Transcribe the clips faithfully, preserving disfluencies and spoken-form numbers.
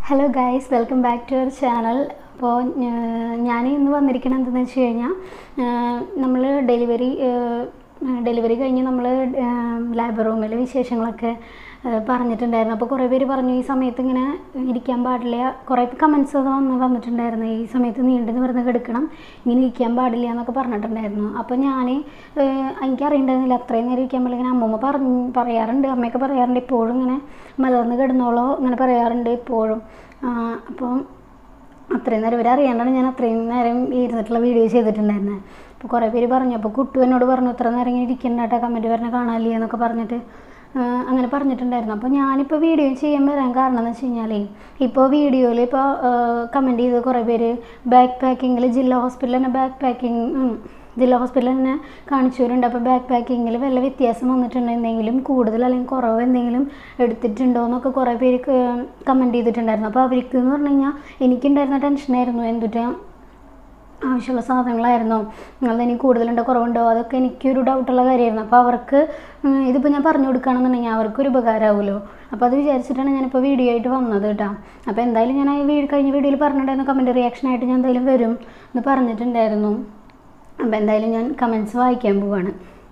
Hello guys, welcome back to our channel. അപ്പോൾ ഞാൻ ഇന്ന് വന്നിരിക്കുന്നത് എന്താണെന്ന് വെച്ച് കഴിഞ്ഞാൽ നമ്മൾ ഡെലിവറി ഡെലിവറി കഴിഞ്ഞ് നമ്മൾ ലാബ് റൂമിൽ വിശേഷങ്ങളൊക്കെ പറഞ്ഞിട്ടുണ്ടായിരുന്നു. അപ്പോൾ കുറേ പേര് പറഞ്ഞു ഈ സമയത്ത് ഇങ്ങനെ ഇരിക്കാൻ പാടില്ല, കുറേ കമൻസ് വന്ന് വന്നിട്ടുണ്ടായിരുന്നു, ഈ സമയത്ത് നീണ്ടു നിവർന്ന് കിടക്കണം, ഇങ്ങനെ ഇരിക്കാൻ പാടില്ല എന്നൊക്കെ പറഞ്ഞിട്ടുണ്ടായിരുന്നു. അപ്പോൾ ഞാൻ എനിക്കറിയണ്ടായിരുന്നില്ല അത്രയും നേരം ഇരിക്കാൻ പാടില്ല. ഇങ്ങനെ അമ്മമ്മ പറഞ്ഞ് പറയാറുണ്ട്, അമ്മയൊക്കെ പറയാറുണ്ട്, ഇപ്പോഴും ഇങ്ങനെ മലർന്ന് കിടന്നോളോ ഇങ്ങനെ പറയാറുണ്ട് ഇപ്പോഴും. അപ്പം അത്രയും നേരം ഇവരെ അറിയാണ്ടാണ് ഞാൻ അത്രയും നേരം ഇരുന്നിട്ടുള്ള വീഡിയോ ചെയ്തിട്ടുണ്ടായിരുന്നത്. അപ്പോൾ കുറേ പേര് പറഞ്ഞു, അപ്പോൾ കുട്ടു എന്നോട് പറഞ്ഞു ഇത്ര നേരം ഇങ്ങനെ ഇരിക്കണ്ടാട്ടോ, കമൻറ്റ് പറഞ്ഞാൽ കാണാനില്ല എന്നൊക്കെ പറഞ്ഞിട്ട് അങ്ങനെ പറഞ്ഞിട്ടുണ്ടായിരുന്നു. അപ്പോൾ ഞാനിപ്പോൾ വീഡിയോ ചെയ്യാൻ വരാൻ കാരണം എന്ന് വെച്ച് കഴിഞ്ഞാൽ ഇപ്പോൾ വീഡിയോയിൽ ഇപ്പോൾ കമൻറ്റ് ചെയ്ത് കുറേ പേര് ബാക്ക് പാക്കിങ്ങിൽ ജില്ലാ ഹോസ്പിറ്റലിൽ തന്നെ ബാക്ക് പാക്കിങ് ജില്ലാ ഹോസ്പിറ്റലിൽ തന്നെ കാണിച്ചവരുണ്ട്. അപ്പോൾ ബാക്ക് പാക്കിങ്ങിൽ വല്ല വ്യത്യാസം വന്നിട്ടുണ്ട്, എന്തെങ്കിലും കൂടുതൽ അല്ലെങ്കിൽ കുറവ് എന്തെങ്കിലും എടുത്തിട്ടുണ്ടോ എന്നൊക്കെ കുറേ പേര് കമൻറ്റ് ചെയ്തിട്ടുണ്ടായിരുന്നു. അപ്പോൾ അവർക്ക് എന്ന് പറഞ്ഞു കഴിഞ്ഞാൽ എനിക്കുണ്ടായിരുന്ന ടെൻഷനായിരുന്നു, എന്തുട്ടാ ആവശ്യമുള്ള സാധനങ്ങളായിരുന്നോ, അതെനിക്ക് കൂടുതലുണ്ടോ കുറവുണ്ടോ, അതൊക്കെ എനിക്കൊരു ഡൗട്ടുള്ള കാര്യമായിരുന്നു. അപ്പോൾ അവർക്ക് ഇതിപ്പോൾ ഞാൻ പറഞ്ഞു കൊടുക്കുകയാണെന്നുണ്ടെങ്കിൽ അവർക്കൊരു ഉപകാരമാവുമല്ലോ. അപ്പോൾ അത് വിചാരിച്ചിട്ടാണ് ഞാനിപ്പോൾ വീഡിയോ ആയിട്ട് വന്നത് കേട്ടോ. അപ്പോൾ എന്തായാലും ഞാൻ ഈ കഴിഞ്ഞ വീഡിയോയിൽ പറഞ്ഞിട്ടുണ്ടായിരുന്നു കമൻറ്റ് റിയാക്ഷനായിട്ട് ഞാൻ എന്തായാലും വരും എന്ന് പറഞ്ഞിട്ടുണ്ടായിരുന്നു. അപ്പോൾ എന്തായാലും ഞാൻ കമൻറ്റ്സ് വായിക്കാൻ പോവാണ്.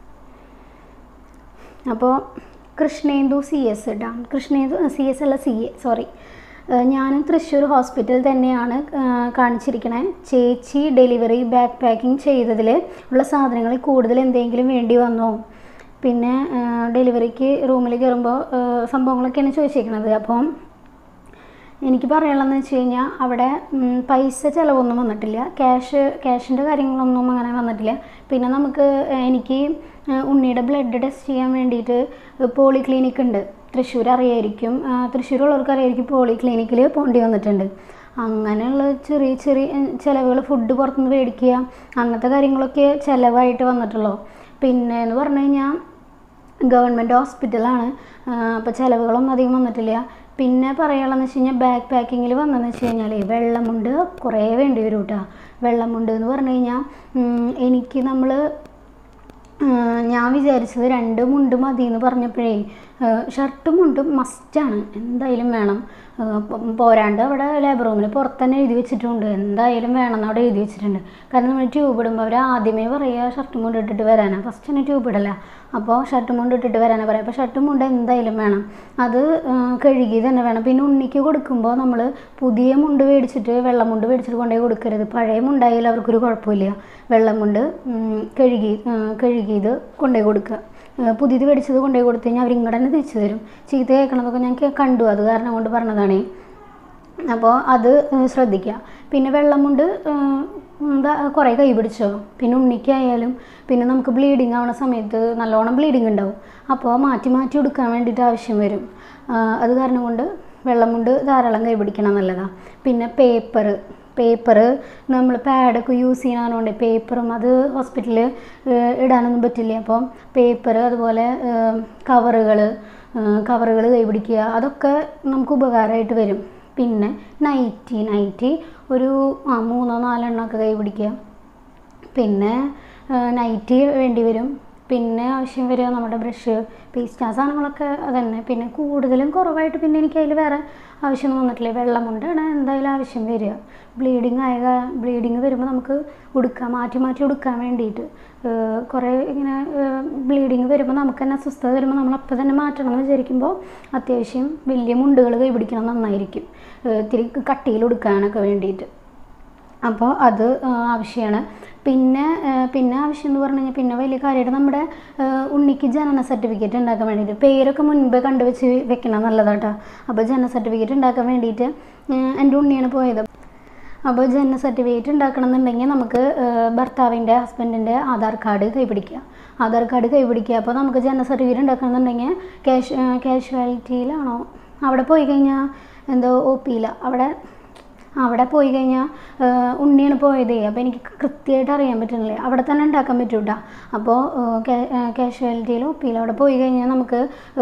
അപ്പോൾ കൃഷ്ണേന്ദു സി എസ് കേട്ടോ, കൃഷ്ണേന്ദു സി എസ് അല്ല സി എ സോറി ഞാൻ തൃശ്ശൂർ ഹോസ്പിറ്റൽ തന്നെയാണ് കാണിച്ചിരിക്കണേ. ചേച്ചി ഡെലിവറി ബാക്ക് പാക്കിങ് ചെയ്തതിൽ ഉള്ള സാധനങ്ങളിൽ കൂടുതൽ എന്തെങ്കിലും വേണ്ടി വന്നോ, പിന്നെ ഡെലിവറിക്ക് റൂമിൽ കയറുമ്പോൾ സംഭവങ്ങളൊക്കെയാണ് ചോദിച്ചിരിക്കുന്നത്. അപ്പം എനിക്ക് പറയാനുള്ളതെന്ന് വെച്ച് കഴിഞ്ഞാൽ അവിടെ പൈസ ചിലവൊന്നും വന്നിട്ടില്ല, ക്യാഷ് ക്യാഷിൻ്റെ കാര്യങ്ങളൊന്നും അങ്ങനെ വന്നിട്ടില്ല. പിന്നെ നമുക്ക് എനിക്ക് ഉണ്ണിയുടെ ബ്ലഡ് ടെസ്റ്റ് ചെയ്യാൻ വേണ്ടിയിട്ട് പോളി ക്ലിനിക്ക് ഉണ്ട്, തൃശ്ശൂർ അറിയായിരിക്കും, തൃശ്ശൂരുള്ളവർക്ക് അറിയായിരിക്കും, പോളി ക്ലിനിക്കിൽ പോകേണ്ടി വന്നിട്ടുണ്ട്. അങ്ങനെയുള്ള ചെറിയ ചെറിയ ചിലവുകൾ, ഫുഡ് പുറത്തുനിന്ന് മേടിക്കുക, അങ്ങനത്തെ കാര്യങ്ങളൊക്കെ ചിലവായിട്ട് വന്നിട്ടുള്ളൂ. പിന്നെ എന്ന് പറഞ്ഞു കഴിഞ്ഞാൽ ഗവൺമെൻറ് ഹോസ്പിറ്റലാണ്, അപ്പോൾ ചിലവുകളൊന്നും അധികം വന്നിട്ടില്ല. പിന്നെ പറയാനുള്ളതെന്ന് വെച്ച് കഴിഞ്ഞാൽ ബാക്ക് പാക്കിങ്ങിൽ വന്നതെന്ന് വെച്ച് കഴിഞ്ഞാൽ വെള്ളമുണ്ട് കുറേ വേണ്ടി വരും കേട്ടോ. വെള്ളമുണ്ട് എന്ന് പറഞ്ഞു കഴിഞ്ഞാൽ എനിക്ക് നമ്മൾ ഞാൻ വിചാരിച്ചത് രണ്ട് മുണ്ട് മതി എന്ന് പറഞ്ഞപ്പോഴേ ഷർട്ടും മുണ്ടും മസ്റ്റാണ്, എന്തായാലും വേണം. പോരാണ്ട് അവിടെ ലേബർ റൂമിൽ പുറത്ത് തന്നെ എഴുതി വെച്ചിട്ടുണ്ട്, എന്തായാലും വേണമെന്ന് അവിടെ എഴുതി വെച്ചിട്ടുണ്ട്. കാരണം നമ്മൾ ട്യൂബ് ഇടുമ്പോൾ അവർ ആദ്യമേ പറയുക ഷർട്ടും മുണ്ട് ഇട്ടിട്ട് വരാനാണ്, ഫസ്റ്റ് തന്നെ ട്യൂബ് ഇടല്ല, അപ്പോൾ ഷർട്ടും മുണ്ട് ഇട്ടിട്ട് വരാനാണ് പറയുക. അപ്പോൾ ഷർട്ടും മുണ്ട് എന്തായാലും വേണം, അത് കഴുകി തന്നെ വേണം. പിന്നെ ഉണ്ണിക്ക് കൊടുക്കുമ്പോൾ നമ്മൾ പുതിയ മുണ്ട് മേടിച്ചിട്ട് വെള്ളം മുണ്ട് മേടിച്ചിട്ട് കൊണ്ടുപോയി കൊടുക്കരുത്, പഴയ മുണ്ടായാലും അവർക്കൊരു കുഴപ്പമില്ല, വെള്ളം മുണ്ട് കഴുകി കഴുകിയത് കൊണ്ടുപോയി കൊടുക്കുക. പുതിയത് മേടിച്ചത് കൊണ്ടുപോയി കൊടുത്തു കഴിഞ്ഞാൽ അവരിങ്ങോട്ട് തന്നെ തിരിച്ചു തരും. ചീത്ത കേൾക്കണതൊക്കെ ഞാൻ കണ്ടു, അത് കാരണം കൊണ്ട് പറഞ്ഞതാണ്. അപ്പോൾ അത് ശ്രദ്ധിക്കുക. പിന്നെ വെള്ളം കൊണ്ട് എന്താ കുറേ കൈ പിടിച്ചോ, പിന്നെ ഉണ്ണിക്കായാലും പിന്നെ നമുക്ക് ബ്ലീഡിങ് ആവുന്ന സമയത്ത് നല്ലോണം ബ്ലീഡിങ് ഉണ്ടാവും, അപ്പോൾ മാറ്റി മാറ്റി കൊടുക്കാൻ വേണ്ടിയിട്ട് ആവശ്യം വരും. അത് കാരണം കൊണ്ട് വെള്ളം കൊണ്ട് ധാരാളം കൈ പിടിക്കണം, നല്ലതാണ്. പിന്നെ പേപ്പർ പേപ്പർ നമ്മൾ പാഡൊക്കെ യൂസ് ചെയ്യാനുണ്ട്, പേപ്പറും അത് ഹോസ്പിറ്റലിൽ ഇടാനൊന്നും പറ്റില്ല. അപ്പോൾ പേപ്പർ അതുപോലെ കവറുകൾ കവറുകൾ കൈ പിടിക്കുക, അതൊക്കെ നമുക്ക് ഉപകാരമായിട്ട് വരും. പിന്നെ നൈറ്റി നൈറ്റി ഒരു ആ മൂന്നോ നാലെണ്ണമൊക്കെ കൈ പിടിക്കുക. പിന്നെ നൈറ്റി വേണ്ടി വരും. പിന്നെ ആവശ്യം വരിക നമ്മുടെ ബ്രഷ്, പേസ്റ്റ്, ആ സാധനങ്ങളൊക്കെ അതന്നെ. പിന്നെ കൂടുതലും കുറവായിട്ട് പിന്നെ എനിക്ക് അതിൽ വേറെ ആവശ്യമൊന്നും വന്നിട്ടില്ല. വെള്ളമുണ്ടാണ് എന്തായാലും ആവശ്യം വരിക. ബ്ലീഡിങ് ആയ ബ്ലീഡിങ് വരുമ്പോൾ നമുക്ക് ഉടുക്കാൻ മാറ്റി മാറ്റി ഉടുക്കാൻ വേണ്ടിയിട്ട് കുറേ ഇങ്ങനെ ബ്ലീഡിങ് വരുമ്പോൾ നമുക്ക് തന്നെ അസ്വസ്ഥത വരുമ്പോൾ നമ്മൾ അപ്പം തന്നെ മാറ്റണം എന്ന് വിചാരിക്കുമ്പോൾ അത്യാവശ്യം വലിയ മുണ്ടുകൾ കൈ പിടിക്കണം, നന്നായിരിക്കും, ഇത്തിരി കട്ടിയിൽ ഉടുക്കാനൊക്കെ വേണ്ടിയിട്ട്. അപ്പോൾ അത് ആവശ്യമാണ്. പിന്നെ പിന്നെ ആവശ്യം എന്ന് പറഞ്ഞു കഴിഞ്ഞാൽ പിന്നെ വലിയ കാര്യമായിട്ട് നമ്മുടെ ഉണ്ണിക്ക് ജനന സർട്ടിഫിക്കറ്റ് ഉണ്ടാക്കാൻ വേണ്ടിയിട്ട് പേരൊക്കെ മുൻപേ കണ്ടുവച്ച് വെക്കണം, നല്ലതാട്ടോ. അപ്പോൾ ജനന സർട്ടിഫിക്കറ്റ് ഉണ്ടാക്കാൻ വേണ്ടിയിട്ട് എൻ്റെ ഉണ്ണിയാണ് പോയത്. അപ്പോൾ ജനന സർട്ടിഫിക്കറ്റ് ഉണ്ടാക്കണം എന്നുണ്ടെങ്കിൽ നമുക്ക് ഭർത്താവിൻ്റെ ഹസ്ബൻഡിൻ്റെ ആധാർ കാർഡ് കൈപിടിക്കുക, ആധാർ കാർഡ് കൈപിടിക്കുക. അപ്പോൾ നമുക്ക് ജനന സർട്ടിഫിക്കറ്റ് ഉണ്ടാക്കണം എന്നുണ്ടെങ്കിൽ ക്യാഷ് കാഷ്വാലിറ്റിയിലാണോ അവിടെ പോയി കഴിഞ്ഞാൽ എന്തോ ഒ പിയില അവിടെ അവിടെ പോയി കഴിഞ്ഞാൽ ഉണ്ണിയാണ് പോയതേ, അപ്പോൾ എനിക്ക് കൃത്യമായിട്ട് അറിയാൻ പറ്റുന്നില്ല, അവിടെ തന്നെ ഉണ്ടാക്കാൻ പറ്റും കേട്ടോ. അപ്പോൾ കാഷ്വാലിറ്റിയിലോ ഒപ്പിയിലോ അവിടെ പോയി കഴിഞ്ഞാൽ നമുക്ക്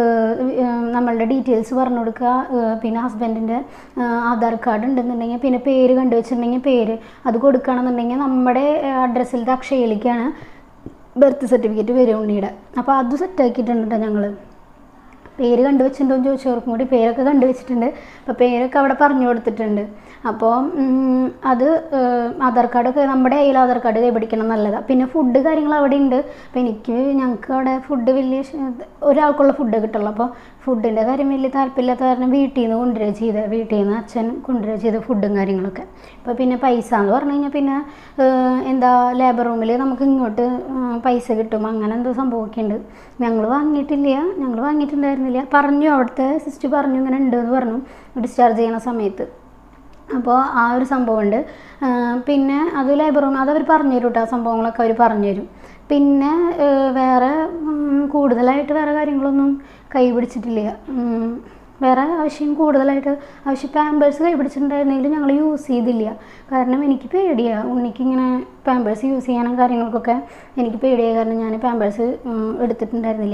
നമ്മളുടെ ഡീറ്റെയിൽസ് പറഞ്ഞു കൊടുക്കുക. പിന്നെ ഹസ്ബൻഡിൻ്റെ ആധാർ കാർഡ് ഉണ്ടെന്നുണ്ടെങ്കിൽ പിന്നെ പേര് കണ്ടുവച്ചിട്ടുണ്ടെങ്കിൽ പേര് അത് കൊടുക്കുകയാണെന്നുണ്ടെങ്കിൽ നമ്മുടെ അഡ്രസ്സിലത്തെ അക്ഷയയിലേക്കാണ് ബർത്ത് സർട്ടിഫിക്കറ്റ് വരും ഉണ്ണിയുടെ. അപ്പോൾ അത് സെറ്റാക്കിയിട്ടുണ്ട് ഞങ്ങൾ. പേര് കണ്ടുവച്ചിട്ടുണ്ടോ എന്ന് ചോദിച്ചവർക്കും കൂടി പേരൊക്കെ കണ്ടുവച്ചിട്ടുണ്ട്. അപ്പോൾ പേരൊക്കെ അവിടെ പറഞ്ഞു കൊടുത്തിട്ടുണ്ട്. അപ്പോൾ അത് ആധാർ കാർഡൊക്കെ നമ്മുടെ കയ്യിൽ ആധാർ കാർഡ് കൈപിടിക്കണം നല്ലതാണ്. പിന്നെ ഫുഡ് കാര്യങ്ങൾ അവിടെ ഉണ്ട്. അപ്പോൾ എനിക്ക് ഞങ്ങൾക്ക് അവിടെ ഫുഡ് വലിയ ഒരാൾക്കുള്ള ഫുഡ് കിട്ടുള്ളൂ. അപ്പോൾ ഫുഡിൻ്റെ കാര്യം വലിയ താല്പര്യമില്ലാത്ത കാരണം വീട്ടിൽ നിന്ന് കൊണ്ടുവരിക ചെയ്ത വീട്ടിൽ നിന്ന് അച്ഛൻ കൊണ്ടുവരിക ചെയ്ത ഫുഡും കാര്യങ്ങളൊക്കെ. അപ്പോൾ പിന്നെ പൈസ എന്ന് പറഞ്ഞു കഴിഞ്ഞാൽ പിന്നെ എന്താ ലേബർ റൂമിൽ നമുക്ക് ഇങ്ങോട്ട് പൈസ കിട്ടും, അങ്ങനെ എന്തോ സംഭവമൊക്കെ ഉണ്ട്. ഞങ്ങൾ വാങ്ങിയിട്ടില്ല, ഞങ്ങൾ വാങ്ങിയിട്ടുണ്ടായിരുന്നില്ല. പറഞ്ഞു അവിടുത്തെ സിസ്റ്റർ പറഞ്ഞു ഇങ്ങനെ ഉണ്ട് എന്ന് പറഞ്ഞു ഡിസ്ചാർജ് ചെയ്യുന്ന സമയത്ത്. അപ്പോൾ ആ ഒരു സംഭവമുണ്ട്. പിന്നെ അത് ലേബർ റൂം അതവർ പറഞ്ഞു തരും കേട്ടോ, ആ സംഭവങ്ങളൊക്കെ അവർ പറഞ്ഞു തരും. പിന്നെ വേറെ കൂടുതലായിട്ട് വേറെ കാര്യങ്ങളൊന്നും കൈ പിടിച്ചിട്ടില്ല. വേറെ ആവശ്യം കൂടുതലായിട്ട് ആവശ്യം പാമ്പേഴ്സ് കൈ പിടിച്ചിട്ടുണ്ടായിരുന്നെങ്കിലും ഞങ്ങൾ യൂസ് ചെയ്തില്ല. കാരണം എനിക്ക് പേടിയാണ് ഉണ്ണിക്കിങ്ങനെ പാമ്പേഴ്സ് യൂസ് ചെയ്യാനും കാര്യങ്ങൾക്കൊക്കെ എനിക്ക് പേടിയായ കാരണം ഞാൻ പാമ്പേഴ്സ് എടുത്തിട്ടുണ്ടായിരുന്നില്ല.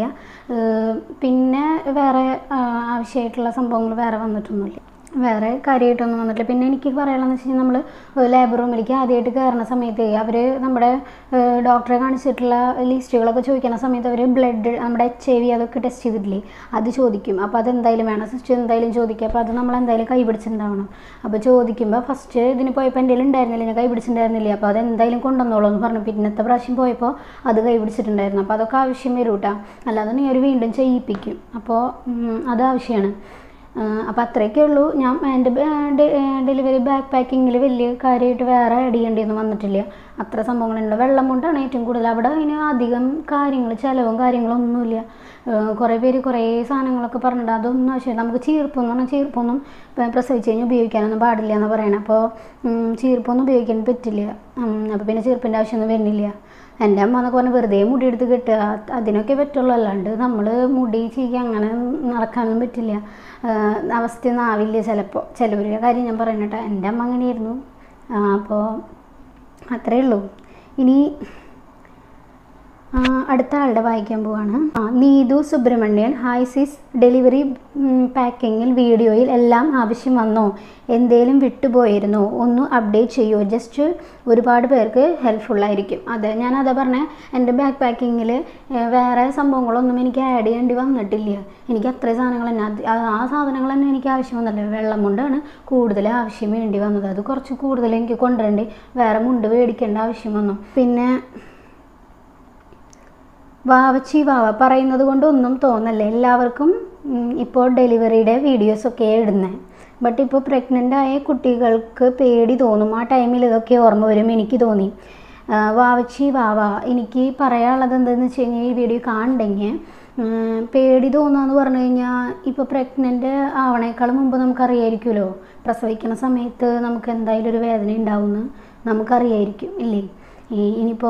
പിന്നെ വേറെ ആവശ്യമായിട്ടുള്ള സംഭവങ്ങൾ വേറെ വന്നിട്ടൊന്നുമില്ല, വേറെ കാര്യമായിട്ടൊന്നും വന്നിട്ടില്ല. പിന്നെ എനിക്ക് പറയാനുള്ളതെന്ന് വെച്ച് കഴിഞ്ഞാൽ നമ്മൾ ലേബർ റൂമിലേക്ക് ആദ്യമായിട്ട് കയറുന്ന സമയത്ത് അവർ നമ്മുടെ ഡോക്ടറെ കാണിച്ചിട്ടുള്ള ലിസ്റ്റുകളൊക്കെ ചോദിക്കുന്ന സമയത്ത് അവർ ബ്ലഡ് നമ്മുടെ എച്ച് ഐ വി അതൊക്കെ ടെസ്റ്റ് ചെയ്തിട്ടില്ലേ, അത് ചോദിക്കും. അപ്പോൾ അതെന്തായാലും വേണം, സിസ്റ്റർ എന്തായാലും ചോദിക്കുക. അപ്പോൾ അത് നമ്മൾ എന്തായാലും കൈ പിടിച്ചിട്ടുണ്ടാവണം. അപ്പോൾ ചോദിക്കുമ്പോൾ ഫസ്റ്റ് ഇതിന് പോയപ്പോൾ എൻ്റെ ഉണ്ടായിരുന്നില്ല, ഞാൻ കൈ പിടിച്ചിട്ടുണ്ടായിരുന്നില്ല. അപ്പോൾ അതെന്തായാലും കൊണ്ടുവന്നോളൂ എന്ന് പറഞ്ഞു. പിന്നത്തെ പ്രാവശ്യം പോയപ്പോൾ അത് കൈ പിടിച്ചിട്ടുണ്ടായിരുന്നു. അപ്പോൾ അതൊക്കെ ആവശ്യം വരും കേട്ടോ, അല്ലാതെ നീ അവർ വീണ്ടും ചെയ്യിപ്പിക്കും. അപ്പോൾ അത് ആവശ്യമാണ്. അപ്പോൾ അത്രയൊക്കെ ഉള്ളൂ. ഞാൻ എൻ്റെ ഡെലിവറി ബാക്ക് പാക്കിങ്ങിൽ വലിയ കാര്യമായിട്ട് വേറെ ആഡ് ചെയ്യേണ്ടിയൊന്നും വന്നിട്ടില്ല. അത്ര സംഭവങ്ങളുണ്ട്. വെള്ളം കൊണ്ടാണ് ഏറ്റവും കൂടുതൽ. അവിടെ അതിന് അധികം കാര്യങ്ങൾ ചിലവും കാര്യങ്ങളൊന്നുമില്ല. കുറേ പേര് കുറേ സാധനങ്ങളൊക്കെ പറഞ്ഞിട്ട് അതൊന്നും ആവശ്യമില്ല. നമുക്ക് ചീർപ്പൊന്നും പറഞ്ഞാൽ ചീർപ്പൊന്നും പ്രസവിച്ച് കഴിഞ്ഞാൽ ഉപയോഗിക്കാനൊന്നും പാടില്ല എന്ന് പറയണം. അപ്പോൾ ചീർപ്പൊന്നും ഉപയോഗിക്കാൻ പറ്റില്ല. അപ്പോൾ പിന്നെ ചീർപ്പിൻ്റെ ആവശ്യമൊന്നും വരുന്നില്ല. എൻ്റെ അമ്മ എന്നൊക്കെ പറഞ്ഞാൽ വെറുതെ മുടി എടുത്ത് കെട്ടുക അതിനൊക്കെ പറ്റുള്ളൂ, അല്ലാണ്ട് നമ്മൾ മുടി ചീക്കി അങ്ങനെ നടക്കാനൊന്നും പറ്റില്ല. അവസ്ഥയൊന്നും ആവില്ല ചിലപ്പോൾ. ചിലവരുടെ കാര്യം ഞാൻ പറയണേട്ടോ, എൻ്റെ അമ്മ അങ്ങനെയായിരുന്നു. അപ്പോൾ അത്രയേ ഉള്ളൂ. ഇനി അടുത്ത ആളുടെ വായിക്കാൻ പോവാണ്. Neethu Subramanian, hi sis, delivery പാക്കിങ്ങിൽ വീഡിയോയിൽ എല്ലാം ആവശ്യം വന്നോ, എന്തേലും വിട്ടുപോയിരുന്നോ, ഒന്ന് അപ്ഡേറ്റ് ചെയ്യുമോ, ജസ്റ്റ് ഒരുപാട് പേർക്ക് ഹെൽപ്ഫുള്ളായിരിക്കും. അതെ, ഞാനതാ പറഞ്ഞത്, എൻ്റെ ബാക്ക് പാക്കിങ്ങിൽ വേറെ സംഭവങ്ങളൊന്നും എനിക്ക് ആഡ് ചെയ്യേണ്ടി വന്നിട്ടില്ല. എനിക്ക് അത്രയും സാധനങ്ങൾ തന്നെ ആ സാധനങ്ങൾ തന്നെ എനിക്ക് ആവശ്യം വന്നില്ല. വെള്ളം കൊണ്ടാണ് കൂടുതൽ ആവശ്യം വേണ്ടി വന്നത്. അത് കുറച്ച് കൂടുതൽ എനിക്ക് കൊണ്ടുവരേണ്ടി വേറെ മുണ്ട് മേടിക്കേണ്ട ആവശ്യം വന്നു. പിന്നെ വാവച്ചി വാവ പറയുന്നത് കൊണ്ടൊന്നും തോന്നല്ലേ, എല്ലാവർക്കും ഇപ്പോൾ ഡെലിവറിയുടെ വീഡിയോസൊക്കെ ഇടുന്നത്. ബട്ട് ഇപ്പോൾ പ്രഗ്നൻ്റ് ആയ കുട്ടികൾക്ക് പേടി തോന്നും. ആ ടൈമിൽ ഇതൊക്കെ ഓർമ്മ വരും, എനിക്ക് തോന്നി. വാവച്ചി വാവ എനിക്ക് പറയാനുള്ളത് എന്താണെന്ന് വെച്ച് കഴിഞ്ഞാൽ, ഈ വീഡിയോ കാണണ്ടെങ്കിൽ പേടി തോന്നുകയെന്ന് പറഞ്ഞു കഴിഞ്ഞാൽ, ഇപ്പോൾ പ്രഗ്നൻ്റ് ആവണേക്കാൾ മുമ്പ് നമുക്കറിയായിരിക്കുമല്ലോ, പ്രസവിക്കുന്ന സമയത്ത് നമുക്ക് എന്തായാലും ഒരു വേദന ഉണ്ടാവുമെന്ന് നമുക്കറിയായിരിക്കും ഇല്ലേ. ഇനിയിപ്പോൾ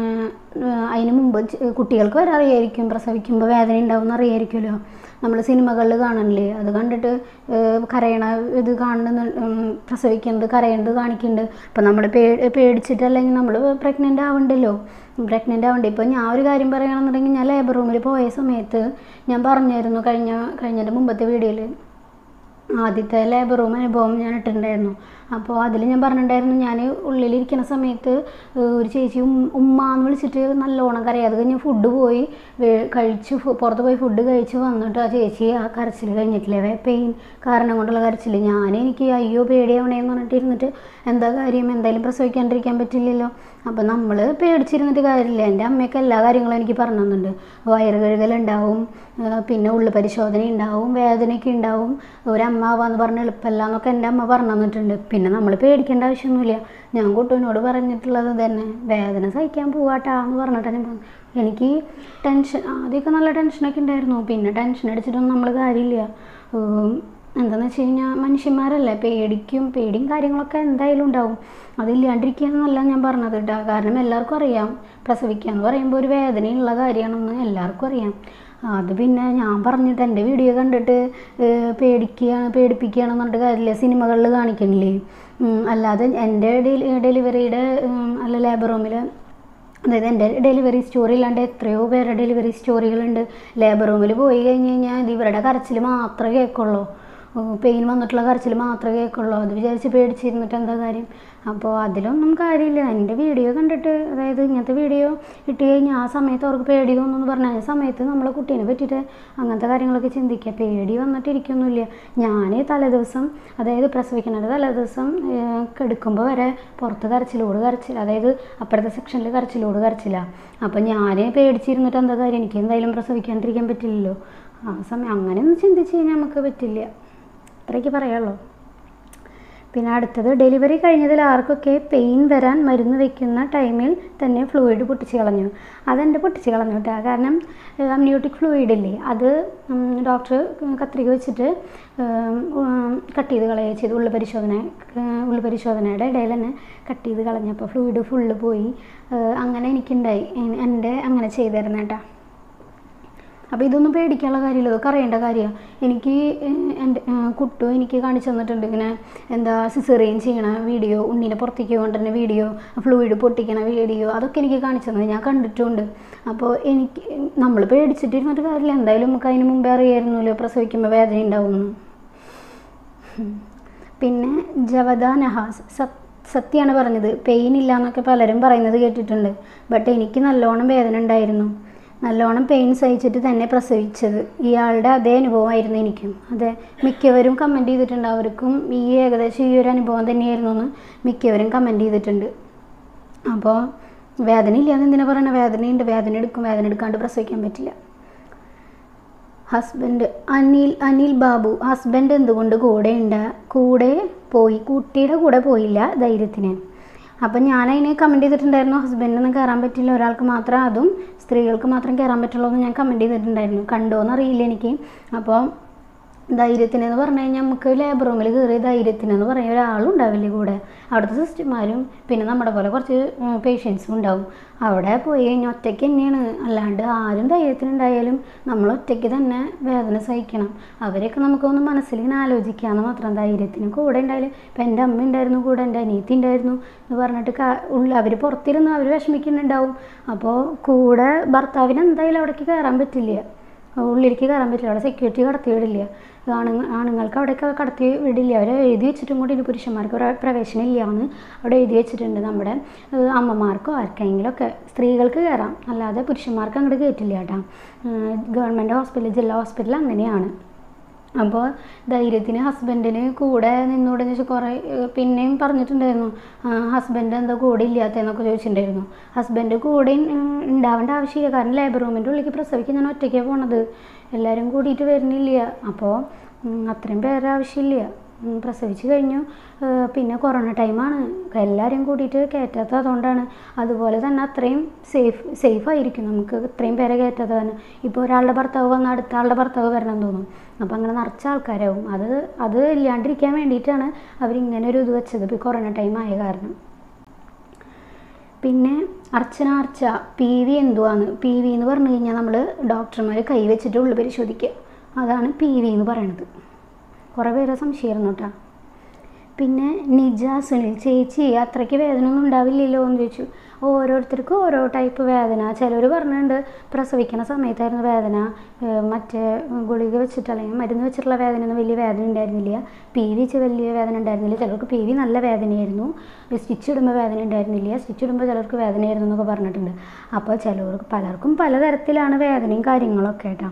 അതിന് മുമ്പ് കുട്ടികൾക്ക് വരെ അറിയായിരിക്കും പ്രസവിക്കുമ്പോൾ വേദന ഉണ്ടാവുമെന്ന് അറിയായിരിക്കുമല്ലോ. നമ്മൾ സിനിമകളിൽ കാണണില്ലേ, അത് കണ്ടിട്ട് കരയണ ഇത് കാണുന്ന പ്രസവിക്കുന്നത് കരയണത് കാണിക്കുന്നുണ്ട്. അപ്പം നമ്മൾ പേ പേടിച്ചിട്ടല്ലെങ്കിൽ നമ്മൾ പ്രഗ്നൻ്റ് ആവണ്ടല്ലോ, പ്രഗ്നൻ്റ് ആവണ്ടേ. ഇപ്പോൾ ഞാൻ ഒരു കാര്യം പറയുകയാണെന്നുണ്ടെങ്കിൽ, ഞാൻ ലേബർ റൂമിൽ പോയ സമയത്ത് ഞാൻ പറഞ്ഞായിരുന്നു കഴിഞ്ഞ കഴിഞ്ഞതിൻ്റെ മുമ്പത്തെ വീഡിയോയിൽ ആദ്യത്തെ ലേബർ റൂം അനുഭവം ഞാൻ ഇട്ടിട്ടുണ്ടായിരുന്നു. അപ്പോൾ അതിൽ ഞാൻ പറഞ്ഞിട്ടുണ്ടായിരുന്നു, ഞാൻ ഉള്ളിലിരിക്കുന്ന സമയത്ത് ഒരു ചേച്ചി ഉമ്മ എന്ന് വിളിച്ചിട്ട് നല്ലോണം കരയാം. അത് കഴിഞ്ഞ് ഫുഡ് പോയി കഴിച്ച് പുറത്ത് പോയി ഫുഡ് കഴിച്ച് വന്നിട്ട് ആ ചേച്ചി ആ കരച്ചിൽ കഴിഞ്ഞിട്ടില്ലേ, പെയിൻ കാരണം കൊണ്ടുള്ള കരച്ചിൽ. ഞാൻ എനിക്ക് അയ്യോ പേടിയാവണേന്ന് പറഞ്ഞിട്ട് ഇരുന്നിട്ട് എന്താ കാര്യം, എന്തായാലും പ്രസവിക്കാണ്ടിരിക്കാൻ പറ്റില്ലല്ലോ. അപ്പോൾ നമ്മൾ പേടിച്ചിരുന്നിട്ട് കാര്യമില്ല. എൻ്റെ അമ്മയൊക്കെ എല്ലാ കാര്യങ്ങളും എനിക്ക് പറഞ്ഞു തന്നിട്ടുണ്ട്. വയറ് കഴുകലുണ്ടാവും, പിന്നെ ഉള്ളു പരിശോധന ഉണ്ടാവും, വേദനയൊക്കെ ഉണ്ടാവും, ഒരമ്മ ആവാന്ന് പറഞ്ഞ് എളുപ്പമല്ല എന്നൊക്കെ എൻ്റെ അമ്മ പറഞ്ഞു തന്നിട്ടുണ്ട്. പിന്നെ നമ്മൾ പേടിക്കേണ്ട ആവശ്യമൊന്നുമില്ല. ഞാൻ കുട്ടുവിനോട് പറഞ്ഞിട്ടുള്ളത് തന്നെ, വേദന സഹിക്കാൻ പോവാട്ടാ എന്ന് പറഞ്ഞിട്ടാണ് ഞാൻ പറഞ്ഞു. എനിക്ക് ടെൻഷൻ ആദ്യമൊക്കെ നല്ല ടെൻഷനൊക്കെ ഉണ്ടായിരുന്നു. പിന്നെ ടെൻഷൻ അടിച്ചിട്ടൊന്നും നമ്മൾ കാര്യമില്ല. എന്താണെന്ന് വെച്ച് കഴിഞ്ഞാൽ മനുഷ്യന്മാരല്ലേ, പേടിക്കും, പേടിയും കാര്യങ്ങളൊക്കെ എന്തായാലും ഉണ്ടാവും. അതില്ലാണ്ടിരിക്കുകയെന്നല്ല ഞാൻ പറഞ്ഞത് കേട്ടോ. കാരണം എല്ലാവർക്കും അറിയാം പ്രസവിക്കുക എന്ന് പറയുമ്പോൾ ഒരു വേദനയുള്ള കാര്യമാണെന്ന് എല്ലാവർക്കും അറിയാം. അത് പിന്നെ ഞാൻ പറഞ്ഞിട്ട് എൻ്റെ വീഡിയോ കണ്ടിട്ട് പേടിക്കുകയാണ് പേടിപ്പിക്കുകയാണെന്ന് പറഞ്ഞിട്ട് കാര്യമില്ല. സിനിമകളിൽ കാണിക്കണില്ലേ, അല്ലാതെ എൻ്റെ ഡെലിവറിയുടെ അല്ല ലേബർ റൂമിൽ, അതായത് എൻ്റെ ഡെലിവറി സ്റ്റോറി ഇല്ലാണ്ട് എത്രയോ പേരുടെ ഡെലിവറി സ്റ്റോറികളുണ്ട്. ലേബർ റൂമിൽ പോയി കഴിഞ്ഞ് കഴിഞ്ഞാൽ ഇവരുടെ കരച്ചിൽ മാത്രമേ കേൾക്കുള്ളൂ. പെയിൻ വന്നിട്ടുള്ള കരച്ചിൽ മാത്രമേ കേൾക്കുള്ളൂ. അത് വിചാരിച്ച് പേടിച്ചിരുന്നിട്ട് എന്താ കാര്യം? അപ്പോൾ അതിലൊന്നും കാര്യമില്ല. എൻ്റെ വീഡിയോ കണ്ടിട്ട്, അതായത് ഇങ്ങനത്തെ വീഡിയോ ഇട്ട് കഴിഞ്ഞാൽ ആ സമയത്ത് അവർക്ക് പേടി തോന്നുന്നു പറഞ്ഞാൽ ആ സമയത്ത് നമ്മളെ കുട്ടീനെ പറ്റിയിട്ട് അങ്ങനത്തെ കാര്യങ്ങളൊക്കെ ചിന്തിക്കുക. പേടി വന്നിട്ടിരിക്കൊന്നുമില്ല. ഞാൻ തലേദിവസം, അതായത് പ്രസവിക്കുന്നത് തലേദിവസം കെടുക്കുമ്പോൾ വരെ പുറത്ത് കരച്ചിലോട് കരച്ചില്ല, അതായത് അപ്പുറത്തെ സെക്ഷനിൽ കരച്ചിലോട് കരച്ചില്ല. അപ്പം ഞാൻ പേടിച്ചിരുന്നിട്ട് എന്താ കാര്യം? എനിക്ക് എന്തായാലും പ്രസവിക്കാണ്ടിരിക്കാൻ പറ്റില്ലല്ലോ. ആ സമയം അങ്ങനെയൊന്നും ചിന്തിച്ച് കഴിഞ്ഞാൽ നമുക്ക് പറ്റില്ല. അത്രയ്ക്ക് പറയാമല്ലോ. പിന്നെ അടുത്തത്, ഡെലിവറി കഴിഞ്ഞതിൽ ആർക്കൊക്കെ പെയിൻ വരാൻ മരുന്ന് വയ്ക്കുന്ന ടൈമിൽ തന്നെ ഫ്ലൂയിഡ് പൊട്ടിച്ച് കളഞ്ഞു. അതെൻ്റെ പൊട്ടിച്ച് കളഞ്ഞു കേട്ടോ. കാരണം അമ്നിയോട്ടിക് ഫ്ലൂയിഡ് ഇല്ലേ, അത് ഡോക്ടർ കത്രിക വെച്ചിട്ട് കട്ട് ചെയ്ത് കളയുക ചെയ്തു. ഉള്ളു പരിശോധന ഉള്ളു പരിശോധനയുടെ ഇടയിൽ തന്നെ കട്ട് ചെയ്ത് കളഞ്ഞപ്പോൾ ഫ്ലൂയിഡ് ഫുള്ള് പോയി. അങ്ങനെ എനിക്കുണ്ടായി. എൻ്റെ അങ്ങനെ ചെയ്തിരുന്നു കേട്ടോ. അപ്പോൾ ഇതൊന്നും പേടിക്കാനുള്ള കാര്യമില്ല, ഇതൊക്കെ അറിയേണ്ട കാര്യമാണ്. എനിക്ക് എൻ്റെ കുട്ടു എനിക്ക് കാണിച്ചു തന്നിട്ടുണ്ട് ഇങ്ങനെ എന്താ സിസേറിയൻ ചെയ്യണ വീഡിയോ, ഉണ്ണീനെ പുറത്തേക്ക് കൊണ്ടുവരുന്ന വീഡിയോ, ഫ്ലൂയിഡ് പൊട്ടിക്കണ വീഡിയോ, അതൊക്കെ എനിക്ക് കാണിച്ചു തന്നത് ഞാൻ കണ്ടിട്ടുണ്ട്. അപ്പോൾ എനിക്ക് നമ്മൾ പേടിച്ചിട്ടിരുന്നിട്ട് കാര്യമില്ല. എന്തായാലും നമുക്ക് അതിന് മുമ്പേ അറിയായിരുന്നല്ലോ പ്രസവിക്കുമ്പോൾ വേദന ഉണ്ടാവുമെന്ന്. പിന്നെ ജവദ നഹാസ്, സത് സത്യമാണ് പറഞ്ഞത്. പെയിൻ ഇല്ല എന്നൊക്കെ പലരും പറയുന്നത് കേട്ടിട്ടുണ്ട്. ബട്ട് എനിക്ക് നല്ലോണം വേദന ഉണ്ടായിരുന്നു. നല്ലോണം പെയിൻ സഹിച്ചിട്ട് തന്നെ പ്രസവിച്ചത്. ഇയാളുടെ അതേ അനുഭവമായിരുന്നു എനിക്കും. അതെ, മിക്കവരും കമൻറ്റ് ചെയ്തിട്ടുണ്ട്. അവർക്കും ഈ ഏകദേശം ഈ ഒരു അനുഭവം തന്നെയായിരുന്നു എന്ന് മിക്കവരും കമൻറ്റ് ചെയ്തിട്ടുണ്ട്. അപ്പോൾ വേദന ഇല്ലയെന്ന് എന്തിനാ പറയണത്? വേദനയുണ്ട്, വേദന എടുക്കും. വേദന എടുക്കാണ്ട് പ്രസവിക്കാൻ പറ്റില്ല. ഹസ്ബൻഡ് അനിൽ അനിൽ ബാബു, ഹസ്ബൻഡ് എന്തുകൊണ്ട് കൂടെ ഉണ്ട് കൂടെ പോയി കുട്ടിയുടെ കൂടെ പോയില്ല ധൈര്യത്തിന്. അപ്പം ഞാനതിന് കമൻറ്റ് ചെയ്തിട്ടുണ്ടായിരുന്നു, ഹസ്ബൻഡിനൊന്നും കയറാൻ പറ്റില്ല, ഒരാൾക്ക് മാത്രം, അതും സ്ത്രീകൾക്ക് മാത്രം കയറാൻ പറ്റുള്ളൂ എന്ന് ഞാൻ കമൻറ്റ് ചെയ്തിട്ടുണ്ടായിരുന്നു. കണ്ടോയെന്നറിയില്ല എനിക്ക്. അപ്പോൾ ധൈര്യത്തിനെന്ന് പറഞ്ഞു കഴിഞ്ഞാൽ നമുക്ക് ലേബർ റൂമിൽ കയറിയ ധൈര്യത്തിനെന്ന് പറയുന്ന ഒരാളും ഉണ്ടാവില്ലേ കൂടെ. അവിടുത്തെ സിസ്റ്റർമാരും പിന്നെ നമ്മുടെ പോലെ കുറച്ച് പേഷ്യൻസും ഉണ്ടാവും. അവിടെ പോയി കഴിഞ്ഞാൽ ഒറ്റയ്ക്ക് തന്നെയാണ്. അല്ലാണ്ട് ആരും ധൈര്യത്തിനുണ്ടായാലും നമ്മൾ ഒറ്റയ്ക്ക് തന്നെ വേദന സഹിക്കണം. അവരെയൊക്കെ നമുക്കൊന്ന് മനസ്സിൽ ഇങ്ങനെ ആലോചിക്കാമെന്ന് മാത്രം. ധൈര്യത്തിന് കൂടെ ഉണ്ടായാലും ഇപ്പം എൻ്റെ അമ്മ ഉണ്ടായിരുന്നു കൂടെ, എൻ്റെ അനിയത്തി ഉണ്ടായിരുന്നു എന്ന് പറഞ്ഞിട്ട് ഉള്ള അവർ പുറത്തിരുന്ന് അവർ വിഷമിക്കുന്നുണ്ടാവും. അപ്പോൾ കൂടെ ഭർത്താവിന് എന്തായാലും അവിടേക്ക് കയറാൻ പറ്റില്ല, ഉള്ളിലേക്ക് കയറാൻ പറ്റില്ല. അവിടെ സെക്യൂരിറ്റി കടത്തി വിടില്ല. ആണുങ്ങൾ ആണുങ്ങൾക്ക് അവിടേക്ക് കടത്തി വിടില്ല. അവർ എഴുതി വെച്ചിട്ടും കൂടി ഇനി പുരുഷന്മാർക്ക് ഒരു പ്രവേശനം ഇല്ല എന്ന് അവിടെ എഴുതി വെച്ചിട്ടുണ്ട്. നമ്മുടെ അമ്മമാർക്കോ ആർക്കെങ്കിലും ഒക്കെ സ്ത്രീകൾക്ക് കയറാം, അല്ലാതെ പുരുഷന്മാർക്ക് അങ്ങോട്ട് കയറ്റില്ല കേട്ടോ. ഗവൺമെൻറ് ഹോസ്പിറ്റൽ, ജില്ലാ ഹോസ്പിറ്റൽ അങ്ങനെയാണ്. അപ്പോൾ ധൈര്യത്തിന് ഹസ്ബൻഡിന് കൂടെ നിന്നൂടെ എന്ന് വെച്ചാൽ കുറേ പിന്നെയും പറഞ്ഞിട്ടുണ്ടായിരുന്നു. ഹസ്ബൻഡ് എന്താ കൂടെ ഇല്ലാത്തതെന്നൊക്കെ ചോദിച്ചിട്ടുണ്ടായിരുന്നു. ഹസ്ബൻഡ് കൂടെ ഉണ്ടാവേണ്ട ആവശ്യമില്ല. കാരണം ലേബർ റൂമിൻ്റെ ഉള്ളിലേക്ക് പ്രസവിക്കാൻ ഞാൻ ഒറ്റയ്ക്കാണ് പോണത്, എല്ലാവരും കൂടിയിട്ട് വരുന്നില്ല. അപ്പോൾ അത്രയും പേരെ ആവശ്യമില്ല. പ്രസവിച്ച് കഴിഞ്ഞു. പിന്നെ കൊറോണ ടൈമാണ്, എല്ലാവരും കൂടിയിട്ട് കയറ്റാത്തത് അതുകൊണ്ടാണ്. അതുപോലെ തന്നെ അത്രയും സേഫ് സേഫായിരിക്കും നമുക്ക് ഇത്രയും പേരെ കയറ്റാത്തത് തന്നെ. ഇപ്പോൾ ഒരാളുടെ ഭർത്താവ് വന്നാൽ അടുത്ത ആളുടെ ഭർത്താവ് വരണം തോന്നും. അപ്പോൾ അങ്ങനെ നിറച്ച ആൾക്കാരാവും. അത് അത് ഇല്ലാണ്ടിരിക്കാൻ വേണ്ടിയിട്ടാണ് അവരിങ്ങനെ ഒരു ഇത് വെച്ചത്, ഇപ്പോൾ കൊറോണ ടൈം ആയ കാരണം. പിന്നെ അർച്ചന അർച്ച, പി വി എന്തുവാണ്? പി വി എന്ന് പറഞ്ഞു കഴിഞ്ഞാൽ നമ്മൾ ഡോക്ടർമാർ കൈ വെച്ചിട്ട് ഉള്ളു പരിശോധിക്കുക, അതാണ് പി വി എന്ന് പറയണത്. കുറേ പേരെ സംശയമായിരുന്നു കേട്ടോ. പിന്നെ നിജ സുനിൽ, ചേച്ചി അത്രയ്ക്ക് വേദന ഒന്നും ഉണ്ടാവില്ലല്ലോ എന്ന് ചോദിച്ചു. ഓരോരുത്തർക്കും ഓരോ ടൈപ്പ് വേദന. ചിലർ പറഞ്ഞിട്ടുണ്ട് പ്രസവിക്കുന്ന സമയത്തായിരുന്നു വേദന, മറ്റേ ഗുളിക വെച്ചിട്ട് അല്ലെങ്കിൽ മരുന്ന് വെച്ചിട്ടുള്ള വേദനയൊന്നും വലിയ വേദന ഉണ്ടായിരുന്നില്ല, പി വി വെച്ച് വലിയ വേദന ഉണ്ടായിരുന്നില്ല. ചിലർക്ക് പി വി നല്ല വേദനയായിരുന്നു, സ്റ്റിച്ച് ഇടുമ്പോൾ വേദന ഉണ്ടായിരുന്നില്ല, സ്റ്റിച്ച് ഇടുമ്പോൾ ചിലർക്ക് വേദനയായിരുന്നു എന്നൊക്കെ പറഞ്ഞിട്ടുണ്ട്. അപ്പോൾ ചിലർക്ക് പലർക്കും പലതരത്തിലാണ് വേദനയും കാര്യങ്ങളൊക്കെ കേട്ടോ.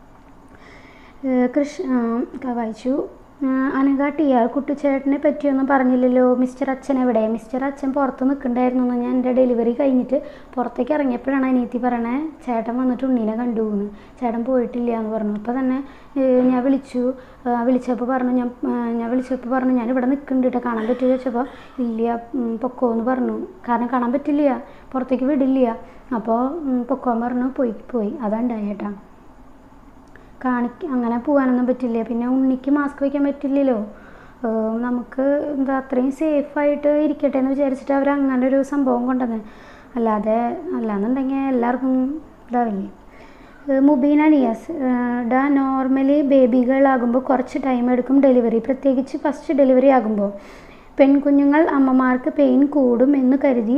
കൃഷ്ണ വായിച്ചു. അനഘ ടി ആർ, കുട്ടിച്ചേട്ടനെ പറ്റിയൊന്നും പറഞ്ഞില്ലല്ലോ, മിസ്റ്റർ അച്ഛൻ എവിടെ? മിസ്റ്റർ അച്ഛൻ പുറത്ത് നിൽക്കണ്ടായിരുന്നു എന്ന് ഞാൻ എൻ്റെ ഡെലിവറി കഴിഞ്ഞിട്ട് പുറത്തേക്ക് ഇറങ്ങിയപ്പോഴാണ് അനിയത്തി പറയണേ ചേട്ടൻ വന്നിട്ട് ഉണ്ണീനെ കണ്ടു എന്ന്. ചേട്ടൻ പോയിട്ടില്ല എന്ന് പറഞ്ഞു. അപ്പോൾ തന്നെ ഞാൻ വിളിച്ചു, വിളിച്ചപ്പോൾ പറഞ്ഞു ഞാൻ ഞാൻ വിളിച്ചപ്പോൾ പറഞ്ഞു ഞാൻ ഇവിടെ നിൽക്കുന്നുണ്ട് കേട്ടോ, കാണാൻ പറ്റുമോ ചോദിച്ചപ്പോൾ ഇല്ല പൊക്കോ എന്ന് പറഞ്ഞു. കാരണം കാണാൻ പറ്റില്ല, പുറത്തേക്ക് വിടില്ല. അപ്പോൾ പൊക്കോൻ പറഞ്ഞു പോയി പോയി അതാണ്ടായി ചേട്ടാ. കാണിക്ക അങ്ങനെ പോകാനൊന്നും പറ്റില്ല. പിന്നെ ഉണ്ണിക്ക് മാസ്ക് വയ്ക്കാൻ പറ്റില്ലല്ലോ. നമുക്ക് എന്താ അത്രയും സേഫായിട്ട് ഇരിക്കട്ടെ എന്ന് വിചാരിച്ചിട്ട് അവർ അങ്ങനെ ഒരു സംഭവം കൊണ്ടുവന്ന്. അല്ലാതെ അല്ലാന്നുണ്ടെങ്കിൽ എല്ലാവർക്കും ഇതാവില്ലേ. മുബീന നിയാസ്, ഡാ നോർമലി ബേബികളാകുമ്പോൾ കുറച്ച് ടൈം എടുക്കും ഡെലിവറി, പ്രത്യേകിച്ച് ഫസ്റ്റ് ഡെലിവറി ആകുമ്പോൾ. പെൺകുഞ്ഞുങ്ങൾ അമ്മമാർക്ക് പെയിൻ കൂടും എന്ന് കരുതി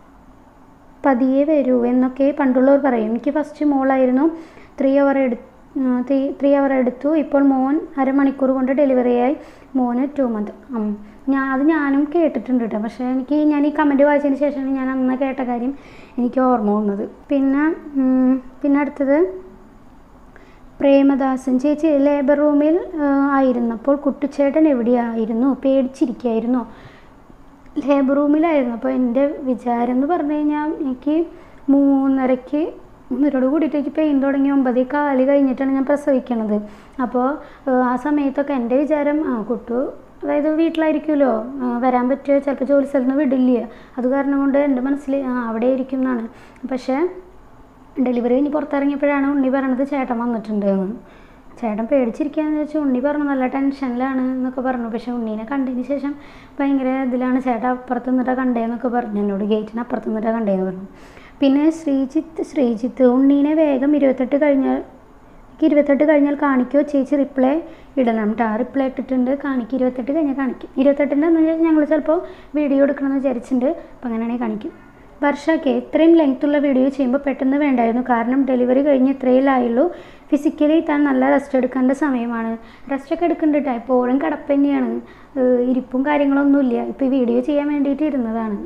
പതിയെ വരൂ എന്നൊക്കെ പണ്ടുള്ളവർ പറയും. എനിക്ക് ഫസ്റ്റ് മോളായിരുന്നു, ത്രീ അവർ എടു ത്രീ ത്രീ അവർ എടുത്തു. ഇപ്പോൾ മോൻ അരമണിക്കൂർ കൊണ്ട് ഡെലിവറിയായി. മോന് ടു മന്ത്. ഞാൻ അത് ഞാനും കേട്ടിട്ടുണ്ട് കേട്ടോ. പക്ഷേ എനിക്ക് ഞാൻ ഈ കമൻറ്റ് വായിച്ചതിന് ശേഷമാണ് ഞാൻ അന്ന് കേട്ട കാര്യം എനിക്ക് ഓർമ്മ വന്നത്. പിന്നെ പിന്നെ അടുത്തത് പ്രേമദാസൻ ചേച്ചി, ലേബർ റൂമിൽ ആയിരുന്നപ്പോൾ കുട്ടിച്ചേട്ടൻ എവിടെയായിരുന്നു? പേടിച്ചിരിക്കുകയായിരുന്നു. ലേബർ റൂമിലായിരുന്നു. അപ്പോൾ എൻ്റെ വിചാരം എന്ന് പറഞ്ഞു കഴിഞ്ഞാൽ എനിക്ക് മൂന്നരയ്ക്ക് മൂന്നരോട് കൂടിയിട്ട് എനിക്ക് പെയിൻ തുടങ്ങി ഒമ്പത് കാല് കഴിഞ്ഞിട്ടാണ് ഞാൻ പ്രസവിക്കണത്. അപ്പോൾ ആ സമയത്തൊക്കെ എൻ്റെ വിചാരം ആ കുട്ടു അതായത് വീട്ടിലായിരിക്കുമല്ലോ, വരാൻ പറ്റുമോ, ചിലപ്പോൾ ജോലി സ്ഥലത്ത് നിന്ന് വിടില്ല, അത് കാരണം കൊണ്ട് എൻ്റെ മനസ്സിൽ ആ അവിടെ ഇരിക്കും എന്നാണ്. പക്ഷേ ഡെലിവറി കഴിഞ്ഞ് പുറത്തിറങ്ങിയപ്പോഴാണ് ഉണ്ണി പറയണത് ചേട്ടൻ വന്നിട്ടുണ്ട് എന്ന്. ചേട്ടൻ പേടിച്ചിരിക്കുകയെന്ന് വെച്ചാൽ ഉണ്ണി പറഞ്ഞു നല്ല ടെൻഷനിലാണ് എന്നൊക്കെ പറഞ്ഞു. പക്ഷേ ഉണ്ണീനെ കണ്ടതിന് ശേഷം ഭയങ്കര ഇതിലാണ്, ചേട്ടൻ അപ്പുറത്ത് നിന്നിട്ടാണ് കണ്ടേന്നൊക്കെ പറഞ്ഞു എന്നോട്, ഗേറ്റിന് അപ്പുറത്ത് നിന്നിട്ടാണ് കണ്ടേന്ന് പറഞ്ഞു. പിന്നെ ശ്രീജിത്ത് ശ്രീജിത്ത് ഉണ്ണീനെ വേഗം ഇരുപത്തെട്ട് കഴിഞ്ഞാൽ ഇരുപത്തെട്ട് കഴിഞ്ഞാൽ കാണിക്കുമോ ചേച്ചി? റിപ്ലൈ ഇടണം കേട്ടോ. റിപ്ലൈ ഇട്ടിട്ടുണ്ട്, കാണിക്കും. ഇരുപത്തെട്ട് കഴിഞ്ഞാൽ കാണിക്കും. ഇരുപത്തെട്ടിൻ്റെ എന്ന് വെച്ചാൽ ഞങ്ങൾ ചിലപ്പോൾ വീഡിയോ എടുക്കണമെന്ന് വിചാരിച്ചിട്ടുണ്ട്. അപ്പോൾ അങ്ങനെയാണെങ്കിൽ കാണിക്കും. വർഷയ്ക്ക് ഇത്രയും ലെങ്ത്തുള്ള വീഡിയോ ചെയ്യുമ്പോൾ പെട്ടെന്ന് വേണ്ടായിരുന്നു, കാരണം ഡെലിവറി കഴിഞ്ഞ് ഇത്രയിലായുള്ളൂ. ഫിസിക്കലി താൻ നല്ല റെസ്റ്റ് എടുക്കേണ്ട സമയമാണ്. റെസ്റ്റൊക്കെ എടുക്കുന്നുണ്ട് കേട്ടോ. എപ്പോഴും കിടപ്പ് തന്നെയാണ്, ഇരിപ്പും കാര്യങ്ങളൊന്നുമില്ല. ഇപ്പോൾ ഈ വീഡിയോ ചെയ്യാൻ വേണ്ടിയിട്ട് ഇരുന്നതാണ്.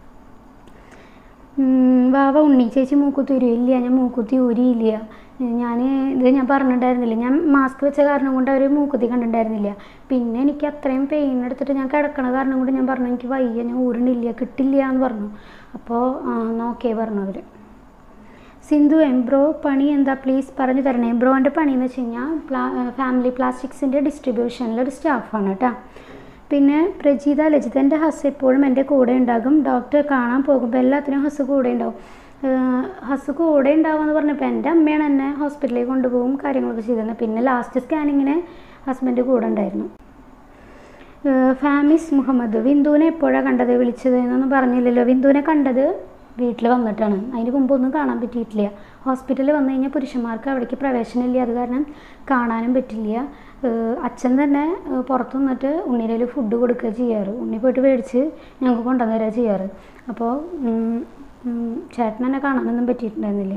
വാവ ഉണ്ണി ചേച്ചി മൂക്കുത്തി ഊരിയില്ല. ഞാൻ മൂക്കുത്തി ഊരിയില്ല. ഞാൻ ഇത് ഞാൻ പറഞ്ഞിട്ടുണ്ടായിരുന്നില്ല, ഞാൻ മാസ്ക് വെച്ച കാരണം കൊണ്ട് അവർ മൂക്കുത്തി കണ്ടിട്ടുണ്ടായിരുന്നില്ല. പിന്നെ എനിക്ക് അത്രയും പെയിൻ എടുത്തിട്ട് ഞാൻ കിടക്കണ കാരണം കൊണ്ട് ഞാൻ പറഞ്ഞു എനിക്ക് വയ്യ, ഞാൻ ഊരണില്ല, കിട്ടില്ല എന്ന് പറഞ്ഞു. അപ്പോൾ നോക്കേ പറഞ്ഞു അവർ. സിന്ധു എംബ്രോ പണി എന്താ പ്ലീസ് പറഞ്ഞു തരണേ? എംബ്രോൻ്റെ പണിയെന്ന് വെച്ച് കഴിഞ്ഞാൽ പ്ലാ ഫാമിലി പ്ലാസ്റ്റിക്സിൻ്റെ ഡിസ്ട്രിബ്യൂഷനിലൊരു സ്റ്റാഫാണ് കേട്ടോ. പിന്നെ പ്രജീത ലജിത, എൻ്റെ ഹസ് എപ്പോഴും എൻ്റെ കൂടെ ഉണ്ടാകും. ഡോക്ടറെ കാണാൻ പോകുമ്പോൾ എല്ലാത്തിനും ഹസ് കൂടെ ഉണ്ടാവും. ഹസ് കൂടെ ഉണ്ടാവുമെന്ന് പറഞ്ഞപ്പോൾ എൻ്റെ അമ്മയാണ് എന്നെ ഹോസ്പിറ്റലിലേക്ക് കൊണ്ടുപോകും കാര്യങ്ങളൊക്കെ ചെയ്തിരുന്നത്. പിന്നെ ലാസ്റ്റ് സ്കാനിങ്ങിന് ഹസ്ബൻഡ് കൂടെ ഉണ്ടായിരുന്നു. ഫാമിസ് മുഹമ്മദ്, ബിന്ദുവിനെ എപ്പോഴാണ് കണ്ടത്? വിളിച്ചത് എന്നൊന്നും പറഞ്ഞില്ലല്ലോ. ബിന്ദുവിനെ കണ്ടത് വീട്ടിൽ വന്നിട്ടാണ്. അതിന് മുമ്പൊന്നും കാണാൻ പറ്റിയിട്ടില്ല. ഹോസ്പിറ്റലിൽ വന്നു കഴിഞ്ഞാൽ പുരുഷന്മാർക്ക് അവിടേക്ക് പ്രവേശനമില്ല, അത് കാരണം കാണാനും പറ്റില്ല. അച്ഛൻ തന്നെ പുറത്തു നിന്നിട്ട് ഉണ്ണിയിൽ ഫുഡ് കൊടുക്കുക ചെയ്യാറ്. ഉണ്ണി പോയിട്ട് മേടിച്ച് ഞങ്ങൾക്ക് കൊണ്ടുവന്ന് തരിക ചെയ്യാറ്. അപ്പോൾ ചേട്ടൻ എന്നെ കാണാനൊന്നും പറ്റിയിട്ടുണ്ടായിരുന്നില്ല.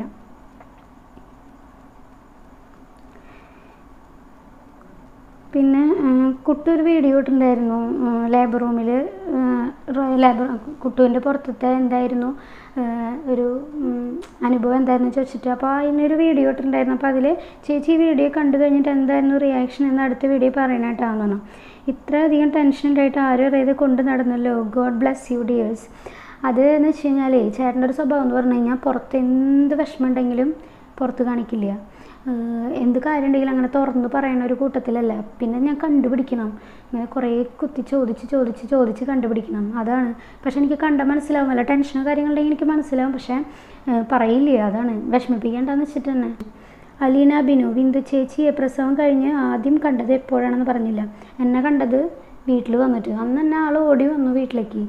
പിന്നെ കുട്ടു ഒരു വീഡിയോ ഇട്ടിട്ടുണ്ടായിരുന്നു ലേബർ റൂമിൽ. ലേബർ കുട്ടുവിൻ്റെ പുറത്തത്തെ എന്തായിരുന്നു ഒരു അനുഭവം എന്തായിരുന്നു ചോദിച്ചിട്ട്, അപ്പോൾ അതിനൊരു വീഡിയോ ഇട്ടിട്ടുണ്ടായിരുന്നു. അപ്പോൾ അതിൽ ചേച്ചി ഈ വീഡിയോ കണ്ടു കഴിഞ്ഞിട്ട് എന്തായിരുന്നു റിയാക്ഷൻ എന്ന് അടുത്ത വീഡിയോ പറയണേട്ടാന്ന് പറഞ്ഞു. ഇത്രയധികം ടെൻഷൻ ഉണ്ടായിട്ട് ആരും അറിയാതെ കൊണ്ട് നടന്നല്ലോ. God bless you dears. അത് എന്ന് വെച്ച് കഴിഞ്ഞാൽ ചേട്ടൻ്റെ ഒരു സ്വഭാവം എന്ന് പറഞ്ഞു കഴിഞ്ഞാൽ പുറത്ത് എന്ത് വിഷമം ഉണ്ടെങ്കിലും പുറത്ത് കാണിക്കില്ല. എന്ത് കാര്യം ഉണ്ടെങ്കിലും അങ്ങനെ തുറന്ന് പറയുന്ന ഒരു കൂട്ടത്തിലല്ല. പിന്നെ ഞാൻ കണ്ടുപിടിക്കണം, ഇങ്ങനെ കുറേ കുത്തി ചോദിച്ച് ചോദിച്ച് ചോദിച്ച് കണ്ടുപിടിക്കണം, അതാണ്. പക്ഷെ എനിക്ക് കണ്ട മനസ്സിലാവും, വല്ല ടെൻഷനോ കാര്യങ്ങളുണ്ടെങ്കിൽ എനിക്ക് മനസ്സിലാവും, പക്ഷേ പറയില്ല, അതാണ്. വിഷമിപ്പിക്കേണ്ടെന്ന് വെച്ചിട്ട് തന്നെ. അലീന ബിനു, ബിന്ദു ചേച്ചിയെ പ്രസവം കഴിഞ്ഞ് ആദ്യം കണ്ടത് എപ്പോഴാണെന്ന് പറഞ്ഞില്ല. എന്നെ കണ്ടത് വീട്ടിൽ വന്നിട്ട്, അന്ന് തന്നെ ആൾ ഓടി വന്നു വീട്ടിലേക്ക്.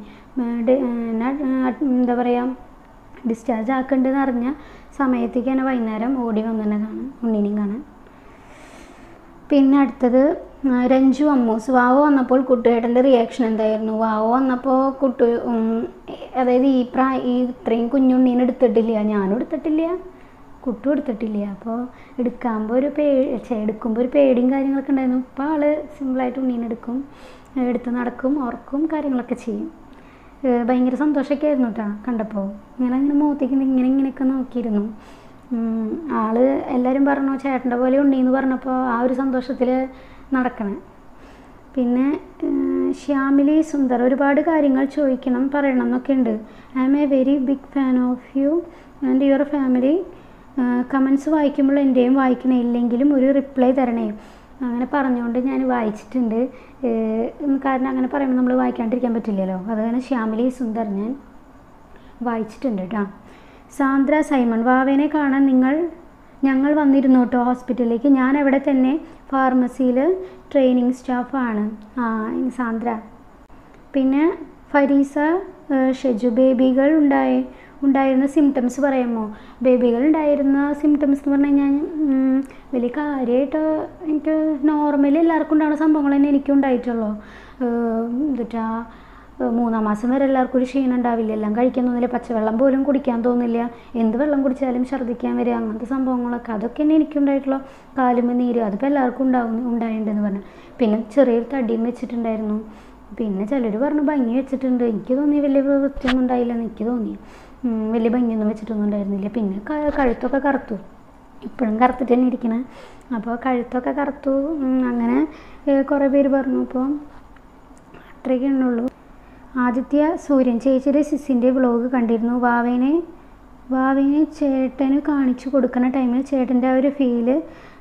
എന്താ പറയുക, ഡിസ്ചാർജ് ആക്കേണ്ടതെന്ന് അറിഞ്ഞ സമയത്തേക്ക് തന്നെ വൈകുന്നേരം ഓടി വന്നു തന്നെ കാണാൻ, ഉണ്ണീനെയും കാണാൻ. പിന്നെ അടുത്തത് രഞ്ജു അമ്മൂസ്, വാവോ വന്നപ്പോൾ കുട്ടുവേട്ടൻ്റെ റിയാക്ഷൻ എന്തായിരുന്നു? വാവോ വന്നപ്പോൾ കുട്ടു അതായത് ഈ പ്രായ ഈ ഇത്രയും കുഞ്ഞുണ്ണീനെ എടുത്തിട്ടില്ല, ഞാനും എടുത്തിട്ടില്ല, കുട്ടും എടുത്തിട്ടില്ല. അപ്പോൾ എടുക്കുമ്പോൾ ഒരു പേ എടുക്കുമ്പോൾ ഒരു പേടിയും കാര്യങ്ങളൊക്കെ ഉണ്ടായിരുന്നു. ഇപ്പോൾ ആൾ സിമ്പിളായിട്ട് ഉണ്ണീനെ എടുക്കും, എടുത്ത് നടക്കും, ഉറക്കും, കാര്യങ്ങളൊക്കെ ചെയ്യും. ഭയങ്കര സന്തോഷമൊക്കെ ആയിരുന്നു കേട്ടോ കണ്ടപ്പോൾ. ഇങ്ങനെ ഇങ്ങനെ മുഖത്തേക്ക് ഇങ്ങനെ ഇങ്ങനെയൊക്കെ നോക്കിയിരുന്നു ആൾ. എല്ലാവരും പറഞ്ഞു ചേട്ടൻ്റെ പോലെ ഉണ്ണീന്ന് പറഞ്ഞപ്പോൾ ആ ഒരു സന്തോഷത്തിൽ നടക്കണേ. പിന്നെ ശ്യാമിലി സുന്ദർ, ഒരുപാട് കാര്യങ്ങൾ ചോദിക്കണം പറയണം എന്നൊക്കെ ഉണ്ട്. I'm a very big fan of you and your family. Comments വായിക്കുമ്പോൾ എൻ്റെയും വായിക്കണേ, ഇല്ലെങ്കിലും ഒരു റിപ്ലൈ തരണേ. അങ്ങനെ പറഞ്ഞുകൊണ്ട് ഞാൻ വായിച്ചിട്ടുണ്ട്. കാരണം അങ്ങനെ പറയുമ്പോൾ നമ്മൾ വായിക്കാണ്ടിരിക്കാൻ പറ്റില്ലല്ലോ, അതുകൊണ്ട് ശ്യാമിലി സുന്ദർ ഞാൻ വായിച്ചിട്ടുണ്ട് കേട്ടോ. സാന്ദ്ര സൈമൺ, വാവേനെ കാണാൻ നിങ്ങൾ ഞങ്ങൾ വന്നിരുന്നു കേട്ടോ ഹോസ്പിറ്റലിലേക്ക്. ഞാൻ അവിടെ തന്നെ ഫാർമസിയിൽ ട്രെയിനിങ് സ്റ്റാഫാണ്. ആ സാന്ദ്ര. പിന്നെ ഫരീസ ഷെജു, ബേബികൾ ഉണ്ടായി ഉണ്ടായിരുന്ന സിംറ്റംസ് പറയാമോ? ബേബികൾ ഉണ്ടായിരുന്ന സിംറ്റംസ് എന്ന് പറഞ്ഞു കഴിഞ്ഞാൽ വലിയ കാര്യമായിട്ട് എനിക്ക് നോർമലി എല്ലാവർക്കും ഉണ്ടാകുന്ന സംഭവങ്ങൾ തന്നെ എനിക്കും ഉണ്ടായിട്ടുള്ളൂ. എന്നിട്ടാ മൂന്നാം മാസം വരെ എല്ലാവർക്കും ഒരു ക്ഷീണം ഉണ്ടാവില്ല, എല്ലാം കഴിക്കാൻ തോന്നില്ല, പച്ചവെള്ളം പോലും കുടിക്കാൻ തോന്നില്ല, എന്ത് വെള്ളം കുടിച്ചാലും ഛർദ്ദിക്കാൻ വരിക, അങ്ങനത്തെ സംഭവങ്ങളൊക്കെ. അതൊക്കെ തന്നെ എനിക്കുണ്ടായിട്ടുള്ള കാലുമ്മ നീര്. അതിപ്പോൾ എല്ലാവർക്കും ഉണ്ടാവും ഉണ്ടായിട്ടുണ്ടെന്ന് പറഞ്ഞു. പിന്നെ ചെറിയൊരു തടിയും വെച്ചിട്ടുണ്ടായിരുന്നു. പിന്നെ ചിലർ പറഞ്ഞു ഭംഗി വെച്ചിട്ടുണ്ട്. എനിക്ക് തോന്നി വലിയ വൃത്തിയൊന്നും ഉണ്ടായില്ലെന്ന് എനിക്ക് തോന്നി. വലിയ ഭംഗിയൊന്നും വെച്ചിട്ടൊന്നും ഉണ്ടായിരുന്നില്ല. പിന്നെ കഴുത്തൊക്കെ കറുത്തു, ഇപ്പോഴും കറുത്തിട്ട് തന്നെ ഇരിക്കണേ. അപ്പോൾ കഴുത്തൊക്കെ കറുത്തു. അങ്ങനെ കുറേ പേര് പറഞ്ഞു. അപ്പോൾ അത്രയൊക്കെ ഉള്ളൂ. ആദിത്യ സൂര്യൻ, ചേച്ചിയുടെ സിസിൻ്റെ വ്ളോഗ് കണ്ടിരുന്നു. വാവേനെ വാവേനെ ചേട്ടന് കാണിച്ചു കൊടുക്കുന്ന ടൈമിൽ ചേട്ടൻ്റെ ആ ഒരു ഫീല്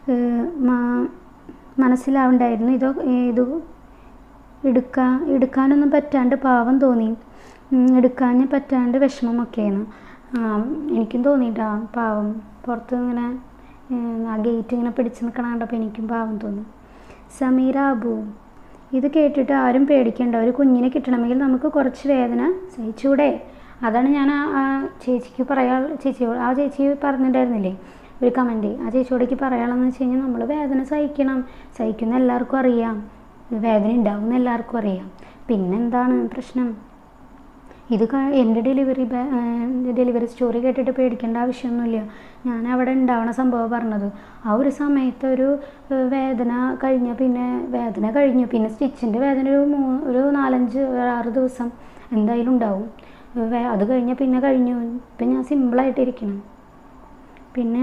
മനസ്സിലാവുണ്ടായിരുന്നു. ഇതോ ഇത് എടുക്കാൻ എടുക്കാനൊന്നും പറ്റാണ്ട് പാവം തോന്നി, എടുക്കാൻ പറ്റാണ്ട് വിഷമമൊക്കെയാണ്. എനിക്കും തോന്നിയിട്ടാ പാവം. പുറത്ത് ഇങ്ങനെ ആ ഗേറ്റ് ഇങ്ങനെ പിടിച്ച് നിൽക്കണ കണ്ടപ്പോൾ എനിക്കും പാവം തോന്നി. സമീര അബു, ഇത് കേട്ടിട്ട് ആരും പേടിക്കേണ്ട, ഒരു കുഞ്ഞിനെ കിട്ടണമെങ്കിൽ നമുക്ക് കുറച്ച് വേദന സഹിച്ചൂടെ? അതാണ് ഞാൻ ആ ചേച്ചിക്ക് പറയാൻ ചേച്ചിയോട് ആ ചേച്ചി പറഞ്ഞിട്ടുണ്ടായിരുന്നില്ലേ ഒരു കമൻറ്റ്, ആ ചേച്ചിയോടേക്ക് പറയാനുള്ളതെന്ന് വെച്ച് കഴിഞ്ഞാൽ നമ്മൾ വേദന സഹിക്കണം. സഹിക്കുന്ന എല്ലാവർക്കും അറിയാം, വേദന ഉണ്ടാവുന്ന എല്ലാവർക്കും അറിയാം. പിന്നെന്താണ് പ്രശ്നം? ഇത് എൻ്റെ ഡെലിവറി ഡെലിവറി സ്റ്റോറി കേട്ടിട്ട് പേടിക്കേണ്ട ആവശ്യമൊന്നുമില്ല. ഞാൻ അവിടെ ഉണ്ടാവണ സംഭവം പറഞ്ഞത്. ആ ഒരു സമയത്ത് ഒരു വേദന കഴിഞ്ഞ പിന്നെ വേദന കഴിഞ്ഞു പിന്നെ സ്റ്റിച്ചിൻ്റെ വേദന ഒരു മൂ ഒരു നാലഞ്ച് ആറ് ദിവസം എന്തായാലും ഉണ്ടാവും. അത് കഴിഞ്ഞ പിന്നെ കഴിഞ്ഞു. ഇപ്പം ഞാൻ സിമ്പിളായിട്ടിരിക്കണം. പിന്നെ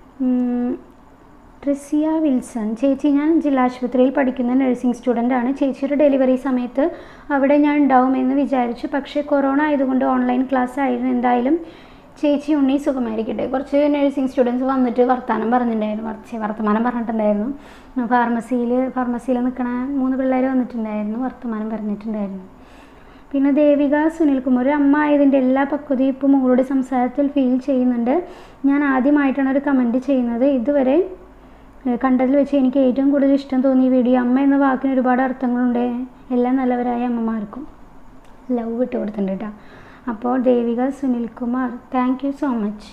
ട്രിസിയ വിൽസൺ, ചേച്ചി ഞാൻ ജില്ലാശുപത്രിയിൽ പഠിക്കുന്ന നഴ്സിംഗ് സ്റ്റുഡൻ്റാണ്. ചേച്ചിയുടെ ഡെലിവറി സമയത്ത് അവിടെ ഞാൻ ഉണ്ടാവുമെന്ന് വിചാരിച്ചു, പക്ഷേ കൊറോണ ആയതുകൊണ്ട് ഓൺലൈൻ ക്ലാസ് ആയിരുന്നു. എന്തായാലും ചേച്ചി ഉണ്ണി സുഖമായിരിക്കട്ടെ. കുറച്ച് നഴ്സിംഗ് സ്റ്റുഡൻസ് വന്നിട്ട് വർത്തമാനം പറഞ്ഞിട്ടുണ്ടായിരുന്നു, കുറച്ച് വർത്തമാനം പറഞ്ഞിട്ടുണ്ടായിരുന്നു. ഫാർമസിയിൽ ഫാർമസിയിൽ നിൽക്കണ മൂന്ന് പിള്ളേർ വന്നിട്ടുണ്ടായിരുന്നു, വർത്തമാനം പറഞ്ഞിട്ടുണ്ടായിരുന്നു. പിന്നെ ദേവിക സുനിൽകുമാർ, ഒരു അമ്മ ആയതിൻ്റെ എല്ലാ പക്വതയും ഇപ്പോൾ മോളുടെ സംസാരത്തിൽ ഫീൽ ചെയ്യുന്നുണ്ട്. ഞാൻ ആദ്യമായിട്ടാണ് ഒരു കമൻറ്റ് ചെയ്യുന്നത്. ഇതുവരെ കണ്ടതിൽ വെച്ച് എനിക്ക് ഏറ്റവും കൂടുതൽ ഇഷ്ടം തോന്നിയ വീഡിയോ. അമ്മ എന്ന വാക്കിന് ഒരുപാട് അർത്ഥങ്ങളുണ്ട്. എല്ലാ നല്ലവരായ അമ്മമാർക്കും ലവ് വിട്ട് കൊടുത്തിട്ടുണ്ട് കേട്ടോ. അപ്പോൾ Devika Sunilkumar, thank you so much.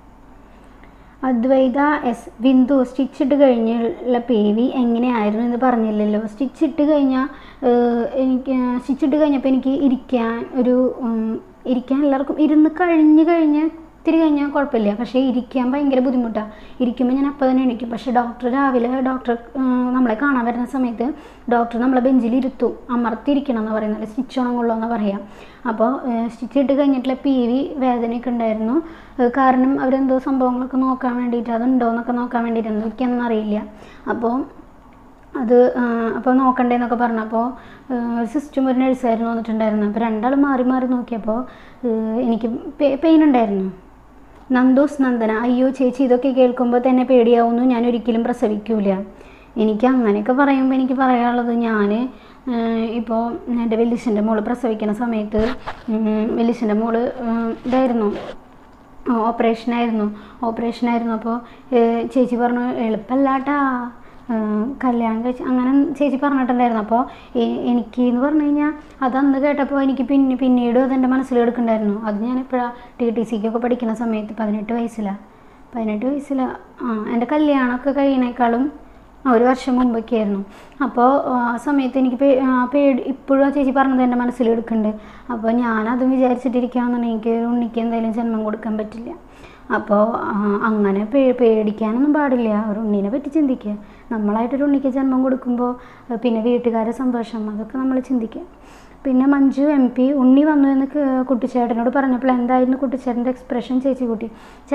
Advaitha S, Bindu സ്റ്റിച്ചിട്ട് കഴിഞ്ഞുള്ള പേവി എങ്ങനെയായിരുന്നു എന്ന് പറഞ്ഞില്ലല്ലോ. സ്റ്റിച്ചിട്ട് കഴിഞ്ഞാൽ എനിക്ക് സ്റ്റിച്ചിട്ട് കഴിഞ്ഞപ്പോൾ എനിക്ക് ഇരിക്കാൻ ഒരു ഇരിക്കാൻ എല്ലാവർക്കും ഇരുന്ന് കഴിഞ്ഞ് കഴിഞ്ഞ് ഇത്തിരി കഴിഞ്ഞാൽ കുഴപ്പമില്ല, പക്ഷേ ഇരിക്കാൻ ഭയങ്കര ബുദ്ധിമുട്ടാണ്. ഇരിക്കുമ്പോൾ ഞാൻ അപ്പോൾ തന്നെ എണീക്കും. പക്ഷേ ഡോക്ടർ രാവിലെ ഡോക്ടർ നമ്മളെ കാണാൻ വരുന്ന സമയത്ത് ഡോക്ടർ നമ്മളെ ബെഞ്ചിൽ ഇരുത്തും, അമർത്തിയിരിക്കണം എന്ന് പറയുന്നത്, സ്റ്റിച്ച് ഉണങ്ങുള്ളൂ എന്ന് പറയാം. അപ്പോൾ സ്റ്റിച്ച് ഇട്ട് കഴിഞ്ഞിട്ടുള്ള പി വി വേദനയൊക്കെ ഉണ്ടായിരുന്നു. കാരണം അവരെന്തോ സംഭവങ്ങളൊക്കെ നോക്കാൻ വേണ്ടിയിട്ട് അതുണ്ടോ എന്നൊക്കെ നോക്കാൻ വേണ്ടിയിട്ടൊന്നും എനിക്കൊന്നും അറിയില്ല. അപ്പോൾ അത് അപ്പോൾ നോക്കണ്ടേന്നൊക്കെ പറഞ്ഞപ്പോൾ ഒരു സിസ്റ്റം ഒരു നഴ്സായിരുന്നു വന്നിട്ടുണ്ടായിരുന്നു. അപ്പോൾ രണ്ടാളും മാറി മാറി നോക്കിയപ്പോൾ എനിക്ക് പെയിൻ ഉണ്ടായിരുന്നു. നന്ദോസ് നന്ദന, അയ്യോ ചേച്ചി ഇതൊക്കെ കേൾക്കുമ്പോൾ തന്നെ പേടിയാവുന്നു, ഞാൻ ഒരിക്കലും പ്രസവിക്കൂല. എനിക്ക് അങ്ങനെയൊക്കെ പറയുമ്പോൾ എനിക്ക് പറയാനുള്ളത്, ഞാൻ ഇപ്പോൾ എൻ്റെ വലിയച്ഛൻ്റെ മോള് പ്രസവിക്കുന്ന സമയത്ത് വലിയച്ഛൻ്റെ മോള് ഇതായിരുന്നു ഓപ്പറേഷനായിരുന്നു ഓപ്പറേഷനായിരുന്നു അപ്പോൾ ചേച്ചി പറഞ്ഞു എളുപ്പമല്ലാട്ടാ കല്യാണം കഴിച്ച് അങ്ങനെ ചേച്ചി പറഞ്ഞിട്ടുണ്ടായിരുന്നു. അപ്പോൾ എനിക്ക് എന്ന് പറഞ്ഞു കഴിഞ്ഞാൽ അതന്ന് കേട്ടപ്പോൾ എനിക്ക് പിന്നെ പിന്നീട് അതെൻ്റെ മനസ്സിൽ എടുക്കുന്നുണ്ടായിരുന്നു. അത് ഞാൻ എപ്പോഴാണ് ടി ടി സിക്കൊക്കെ പഠിക്കുന്ന സമയത്ത് പതിനെട്ട് വയസ്സിലാണ് പതിനെട്ട് വയസ്സിലാണ് ആ എൻ്റെ കല്യാണമൊക്കെ കഴിയണേക്കാളും ഒരു വർഷം മുമ്പൊക്കെ ആയിരുന്നു. അപ്പോൾ ആ സമയത്ത് എനിക്ക് പേടി ഇപ്പോഴും ആ ചേച്ചി പറഞ്ഞത് എൻ്റെ മനസ്സിൽ എടുക്കുന്നുണ്ട്. അപ്പോൾ ഞാനതും വിചാരിച്ചിട്ടിരിക്കുകയാണെന്നുണ്ടെങ്കിൽ എനിക്ക് ഉണ്ണിക്ക് എന്തായാലും ജന്മം കൊടുക്കാൻ പറ്റില്ല. അപ്പോൾ അങ്ങനെ പേ പേടിക്കാനൊന്നും പാടില്ല. ഒരു ഉണ്ണീനെ പറ്റി ചിന്തിക്കുക. നമ്മളായിട്ടൊരു ഉണ്ണിക്ക് ജന്മം കൊടുക്കുമ്പോൾ പിന്നെ വീട്ടുകാരെ സന്തോഷം അതൊക്കെ നമ്മൾ ചിന്തിക്കുക. പിന്നെ മഞ്ജു എം പി, ഉണ്ണി വന്നു എന്ന് കുട്ടിച്ചേട്ടനോട് പറഞ്ഞപ്പോൾ എന്തായിരുന്നു കുട്ടിച്ചേട്ടൻ്റെ എക്സ്പ്രഷൻ? ചേച്ചി കുട്ടി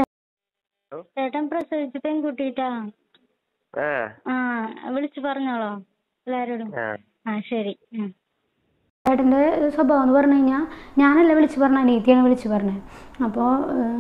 ചേട്ടൻ പ്രസവിച്ച പെൺകുട്ടിട്ടാ ആ വിളിച്ചു പറഞ്ഞോളോ എല്ലാവരോടും. ആ ശരി. ചേട്ടൻ്റെ സ്വഭാവം എന്ന് പറഞ്ഞു കഴിഞ്ഞാൽ ഞാനല്ല വിളിച്ചു പറഞ്ഞ, അനീതിയാണ് വിളിച്ചു പറഞ്ഞത്. അപ്പോൾ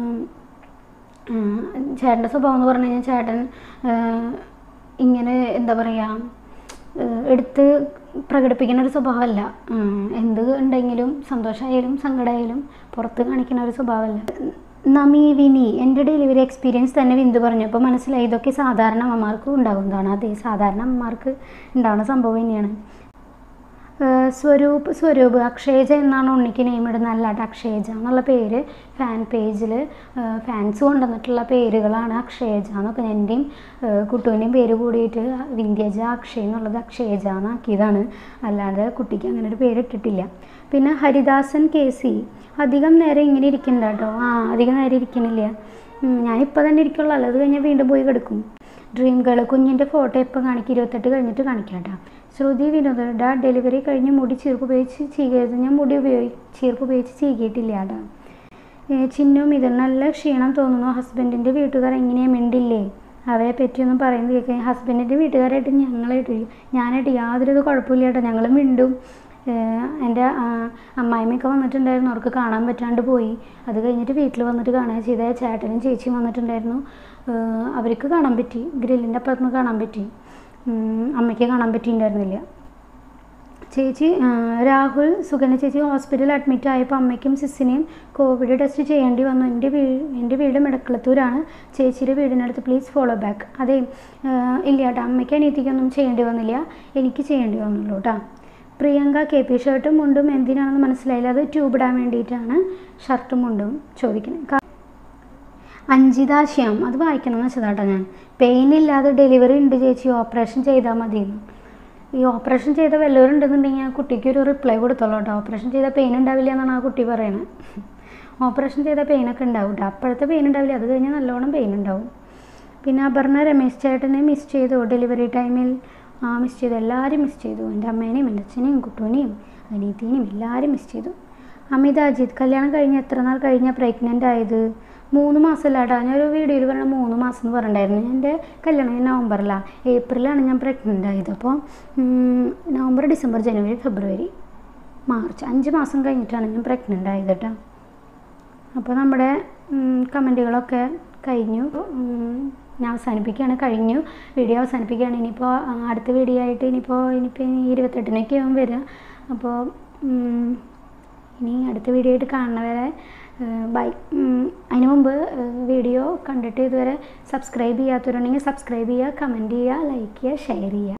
ചേട്ടൻ്റെ സ്വഭാവം എന്ന് പറഞ്ഞു കഴിഞ്ഞാൽ ചേട്ടൻ ഇങ്ങനെ എന്താ പറയുക എടുത്ത് പ്രകടിപ്പിക്കുന്ന ഒരു സ്വഭാവമല്ല. എന്ത് ഉണ്ടെങ്കിലും സന്തോഷമായാലും സങ്കടമായാലും പുറത്ത് കാണിക്കുന്ന ഒരു സ്വഭാവമല്ല. നമീവിനി, എൻ്റെ ഡെലിവറി എക്സ്പീരിയൻസ് തന്നെ ബിന്ദു പറഞ്ഞു. അപ്പോൾ മനസ്സിലായി ഇതൊക്കെ സാധാരണ അമ്മമാർക്ക് ഉണ്ടാകുന്നതാണ്. അതെ, സാധാരണ അമ്മമാർക്ക് ഉണ്ടാകുന്ന സംഭവം തന്നെയാണ്. സ്വരൂപ് സ്വരൂപ് അക്ഷയജ എന്നാണ് ഉണ്ണിക്ക് നെയിം ഇടുന്നത്, അല്ലാണ്ട് അക്ഷയജ എന്നുള്ള പേര് ഫാൻ പേജിൽ ഫാൻസ് കൊണ്ടുവന്നിട്ടുള്ള പേരുകളാണ് അക്ഷയജ എന്നൊക്കെ. എൻ്റെയും കുട്ടുവിൻ്റെയും പേര് കൂടിയിട്ട് വിന്ധ്യജ അക്ഷയ് എന്നുള്ളത് അക്ഷയജ എന്നാക്കിയതാണ്, അല്ലാതെ കുട്ടിക്ക് അങ്ങനെ ഒരു പേര് ഇട്ടിട്ടില്ല. പിന്നെ ഹരിദാസൻ കെ സി, അധികം നേരം ഇങ്ങനെ ഇരിക്കണ്ട കേട്ടോ. ആ അധികം നേരം ഇരിക്കണില്ല, ഞാനിപ്പോൾ തന്നെ ഇരിക്കുള്ളൂ, അല്ലാതെ കഴിഞ്ഞാൽ വീണ്ടും പോയി കിടക്കും. ഡ്രീം ഗേൾ, കുഞ്ഞിൻ്റെ ഫോട്ടോ എപ്പോൾ കാണിക്കും? ഇരുപത്തെട്ട് കഴിഞ്ഞിട്ട് കാണിക്കാം കേട്ടോ. ശ്രുതി വിനോദ്, ഡാ ഡെലിവറി കഴിഞ്ഞ് മുടി ചീർപ്പ് ഉപയോഗിച്ച് ചീകരുത്. ഞാൻ മുടി ഉപയോഗി ചീർപ്പ് ഉപയോഗിച്ച് ചീകിയിട്ടില്ല കേട്ടോ. ചിന്നു മിഥുൻ, നല്ല ക്ഷീണം തോന്നുന്നു. ഹസ്ബൻഡിൻ്റെ വീട്ടുകാർ എങ്ങനെയാണ് മിണ്ടില്ലേ? അവയെ പറ്റിയൊന്നും പറയുന്നത് കേൾക്കാൻ. ഹസ്ബൻഡിൻ്റെ വീട്ടുകാരായിട്ട് ഞങ്ങളായിട്ട് ഞാനായിട്ട് യാതൊരു കുഴപ്പമില്ല കേട്ടോ, ഞങ്ങൾ മിണ്ടും. എൻ്റെ അമ്മായിമ്മയൊക്കെ വന്നിട്ടുണ്ടായിരുന്നു, അവർക്ക് കാണാൻ പറ്റാണ്ട് പോയി. അത് കഴിഞ്ഞിട്ട് വീട്ടിൽ വന്നിട്ട് കാണുക ചെയ്ത. ചേട്ടനും ചേച്ചിയും വന്നിട്ടുണ്ടായിരുന്നു, അവർക്ക് കാണാൻ പറ്റി, ഗ്രില്ലിൻ്റെ അപ്പുറത്ത് കാണാൻ പറ്റി, അമ്മയ്ക്ക് കാണാൻ പറ്റിയിട്ടുണ്ടായിരുന്നില്ല. ചേച്ചി രാഹുൽ, സുഗന്യ ചേച്ചി ഹോസ്പിറ്റലിൽ അഡ്മിറ്റ് ആയപ്പോൾ അമ്മയ്ക്കും സിസ്സിനെയും കോവിഡ് ടെസ്റ്റ് ചെയ്യേണ്ടി വന്നു. എൻ്റെ വീ എൻ്റെ വീട് മെടക്കളത്തൂരാണ്, ചേച്ചിയുടെ വീടിനടുത്ത്, പ്ലീസ് ഫോളോ ബാക്ക്. അതെ ഇല്ല കേട്ടോ, അമ്മയ്ക്ക് അനിയത്തിക്കൊന്നും ചെയ്യേണ്ടി വന്നില്ല, എനിക്ക് ചെയ്യേണ്ടി വന്നുള്ളൂ കേട്ടോ. പ്രിയങ്ക കെ പി, ഷർട്ടും മുണ്ടും എന്തിനാണെന്ന് മനസ്സിലായില്ല, അത് ട്യൂബ് ഇടാൻ വേണ്ടിയിട്ടാണ് ഷർട്ടും മുണ്ടും ചോദിക്കുന്നത്. അഞ്ജിത ശ്യാം, അത് വായിക്കണമെന്ന് വെച്ചതാട്ടോ ഞാൻ. പെയിൻ ഇല്ലാതെ ഡെലിവറി ഉണ്ട് ചേച്ചി, ഓപ്പറേഷൻ ചെയ്താൽ മതിയെന്ന്. ഈ ഓപ്പറേഷൻ ചെയ്ത വല്ലവരും ഉണ്ടെന്നുണ്ടെങ്കിൽ ആ കുട്ടിക്ക് ഒരു റിപ്ലൈ കൊടുത്തോളൂ കേട്ടോ. ഓപ്പറേഷൻ ചെയ്താൽ പെയിൻ ഉണ്ടാവില്ല എന്നാണ് ആ കുട്ടി പറയണത്. ഓപ്പറേഷൻ ചെയ്താൽ പെയിനൊക്കെ ഉണ്ടാവും കേട്ടോ, അപ്പോഴത്തെ പെയിൻ ഉണ്ടാവില്ല, അത് കഴിഞ്ഞാൽ നല്ലോണം പെയിൻ ഉണ്ടാവും. പിന്നെ അപർണ, രമേശ് ചേട്ടനെ മിസ് ചെയ്തു ഡെലിവറി ടൈമിൽ. ആ മിസ് ചെയ്തു, എല്ലാവരും മിസ് ചെയ്തു, എൻ്റെ അമ്മേനെയും എൻ്റെ അച്ഛനെയും കുട്ടുവിനെയും അനീത്തിനെയും എല്ലാവരും മിസ് ചെയ്തു. അമിത അജിത്, കല്യാണം കഴിഞ്ഞ് എത്ര നാൾ കഴിഞ്ഞാൽ പ്രഗ്നൻ്റ് ആയത്? മൂന്ന് മാസമല്ലാട്ടാ, ഞാനൊരു വീഡിയോയിൽ പറഞ്ഞ മൂന്ന് മാസം എന്ന് പറഞ്ഞിട്ടുണ്ടായിരുന്നു. എൻ്റെ കല്യാണം നവംബറിലാണ്, ഏപ്രിലാണ് ഞാൻ പ്രഗ്നൻ്റ് ആയത്. അപ്പോൾ November, December, January, February, March, അഞ്ച് മാസം കഴിഞ്ഞിട്ടാണ് ഞാൻ പ്രഗ്നൻ്റ് ആയത് കേട്ടോ. അപ്പോൾ നമ്മുടെ കമൻറ്റുകളൊക്കെ കഴിഞ്ഞു, ഞാൻ അവസാനിപ്പിക്കുകയാണ്, കഴിഞ്ഞു വീഡിയോ അവസാനിപ്പിക്കുകയാണ്. ഇനിയിപ്പോൾ അടുത്ത വീഡിയോ ആയിട്ട് ഇനിയിപ്പോൾ ഇനിയിപ്പോൾ ഇരുപത്തെട്ടിനൊക്കെ ആവും വരിക. അപ്പോൾ ഇനി അടുത്ത വീഡിയോ ആയിട്ട് കാണുന്നവരെ ബൈ. അതിന് മുമ്പ് വീഡിയോ കണ്ടിട്ട് ഇതുവരെ സബ്സ്ക്രൈബ് ചെയ്യാത്തവരുണ്ടെങ്കിൽ സബ്സ്ക്രൈബ് ചെയ്യുക, കമൻറ്റ് ചെയ്യുക, ലൈക്ക് ചെയ്യുക, ഷെയർ ചെയ്യുക.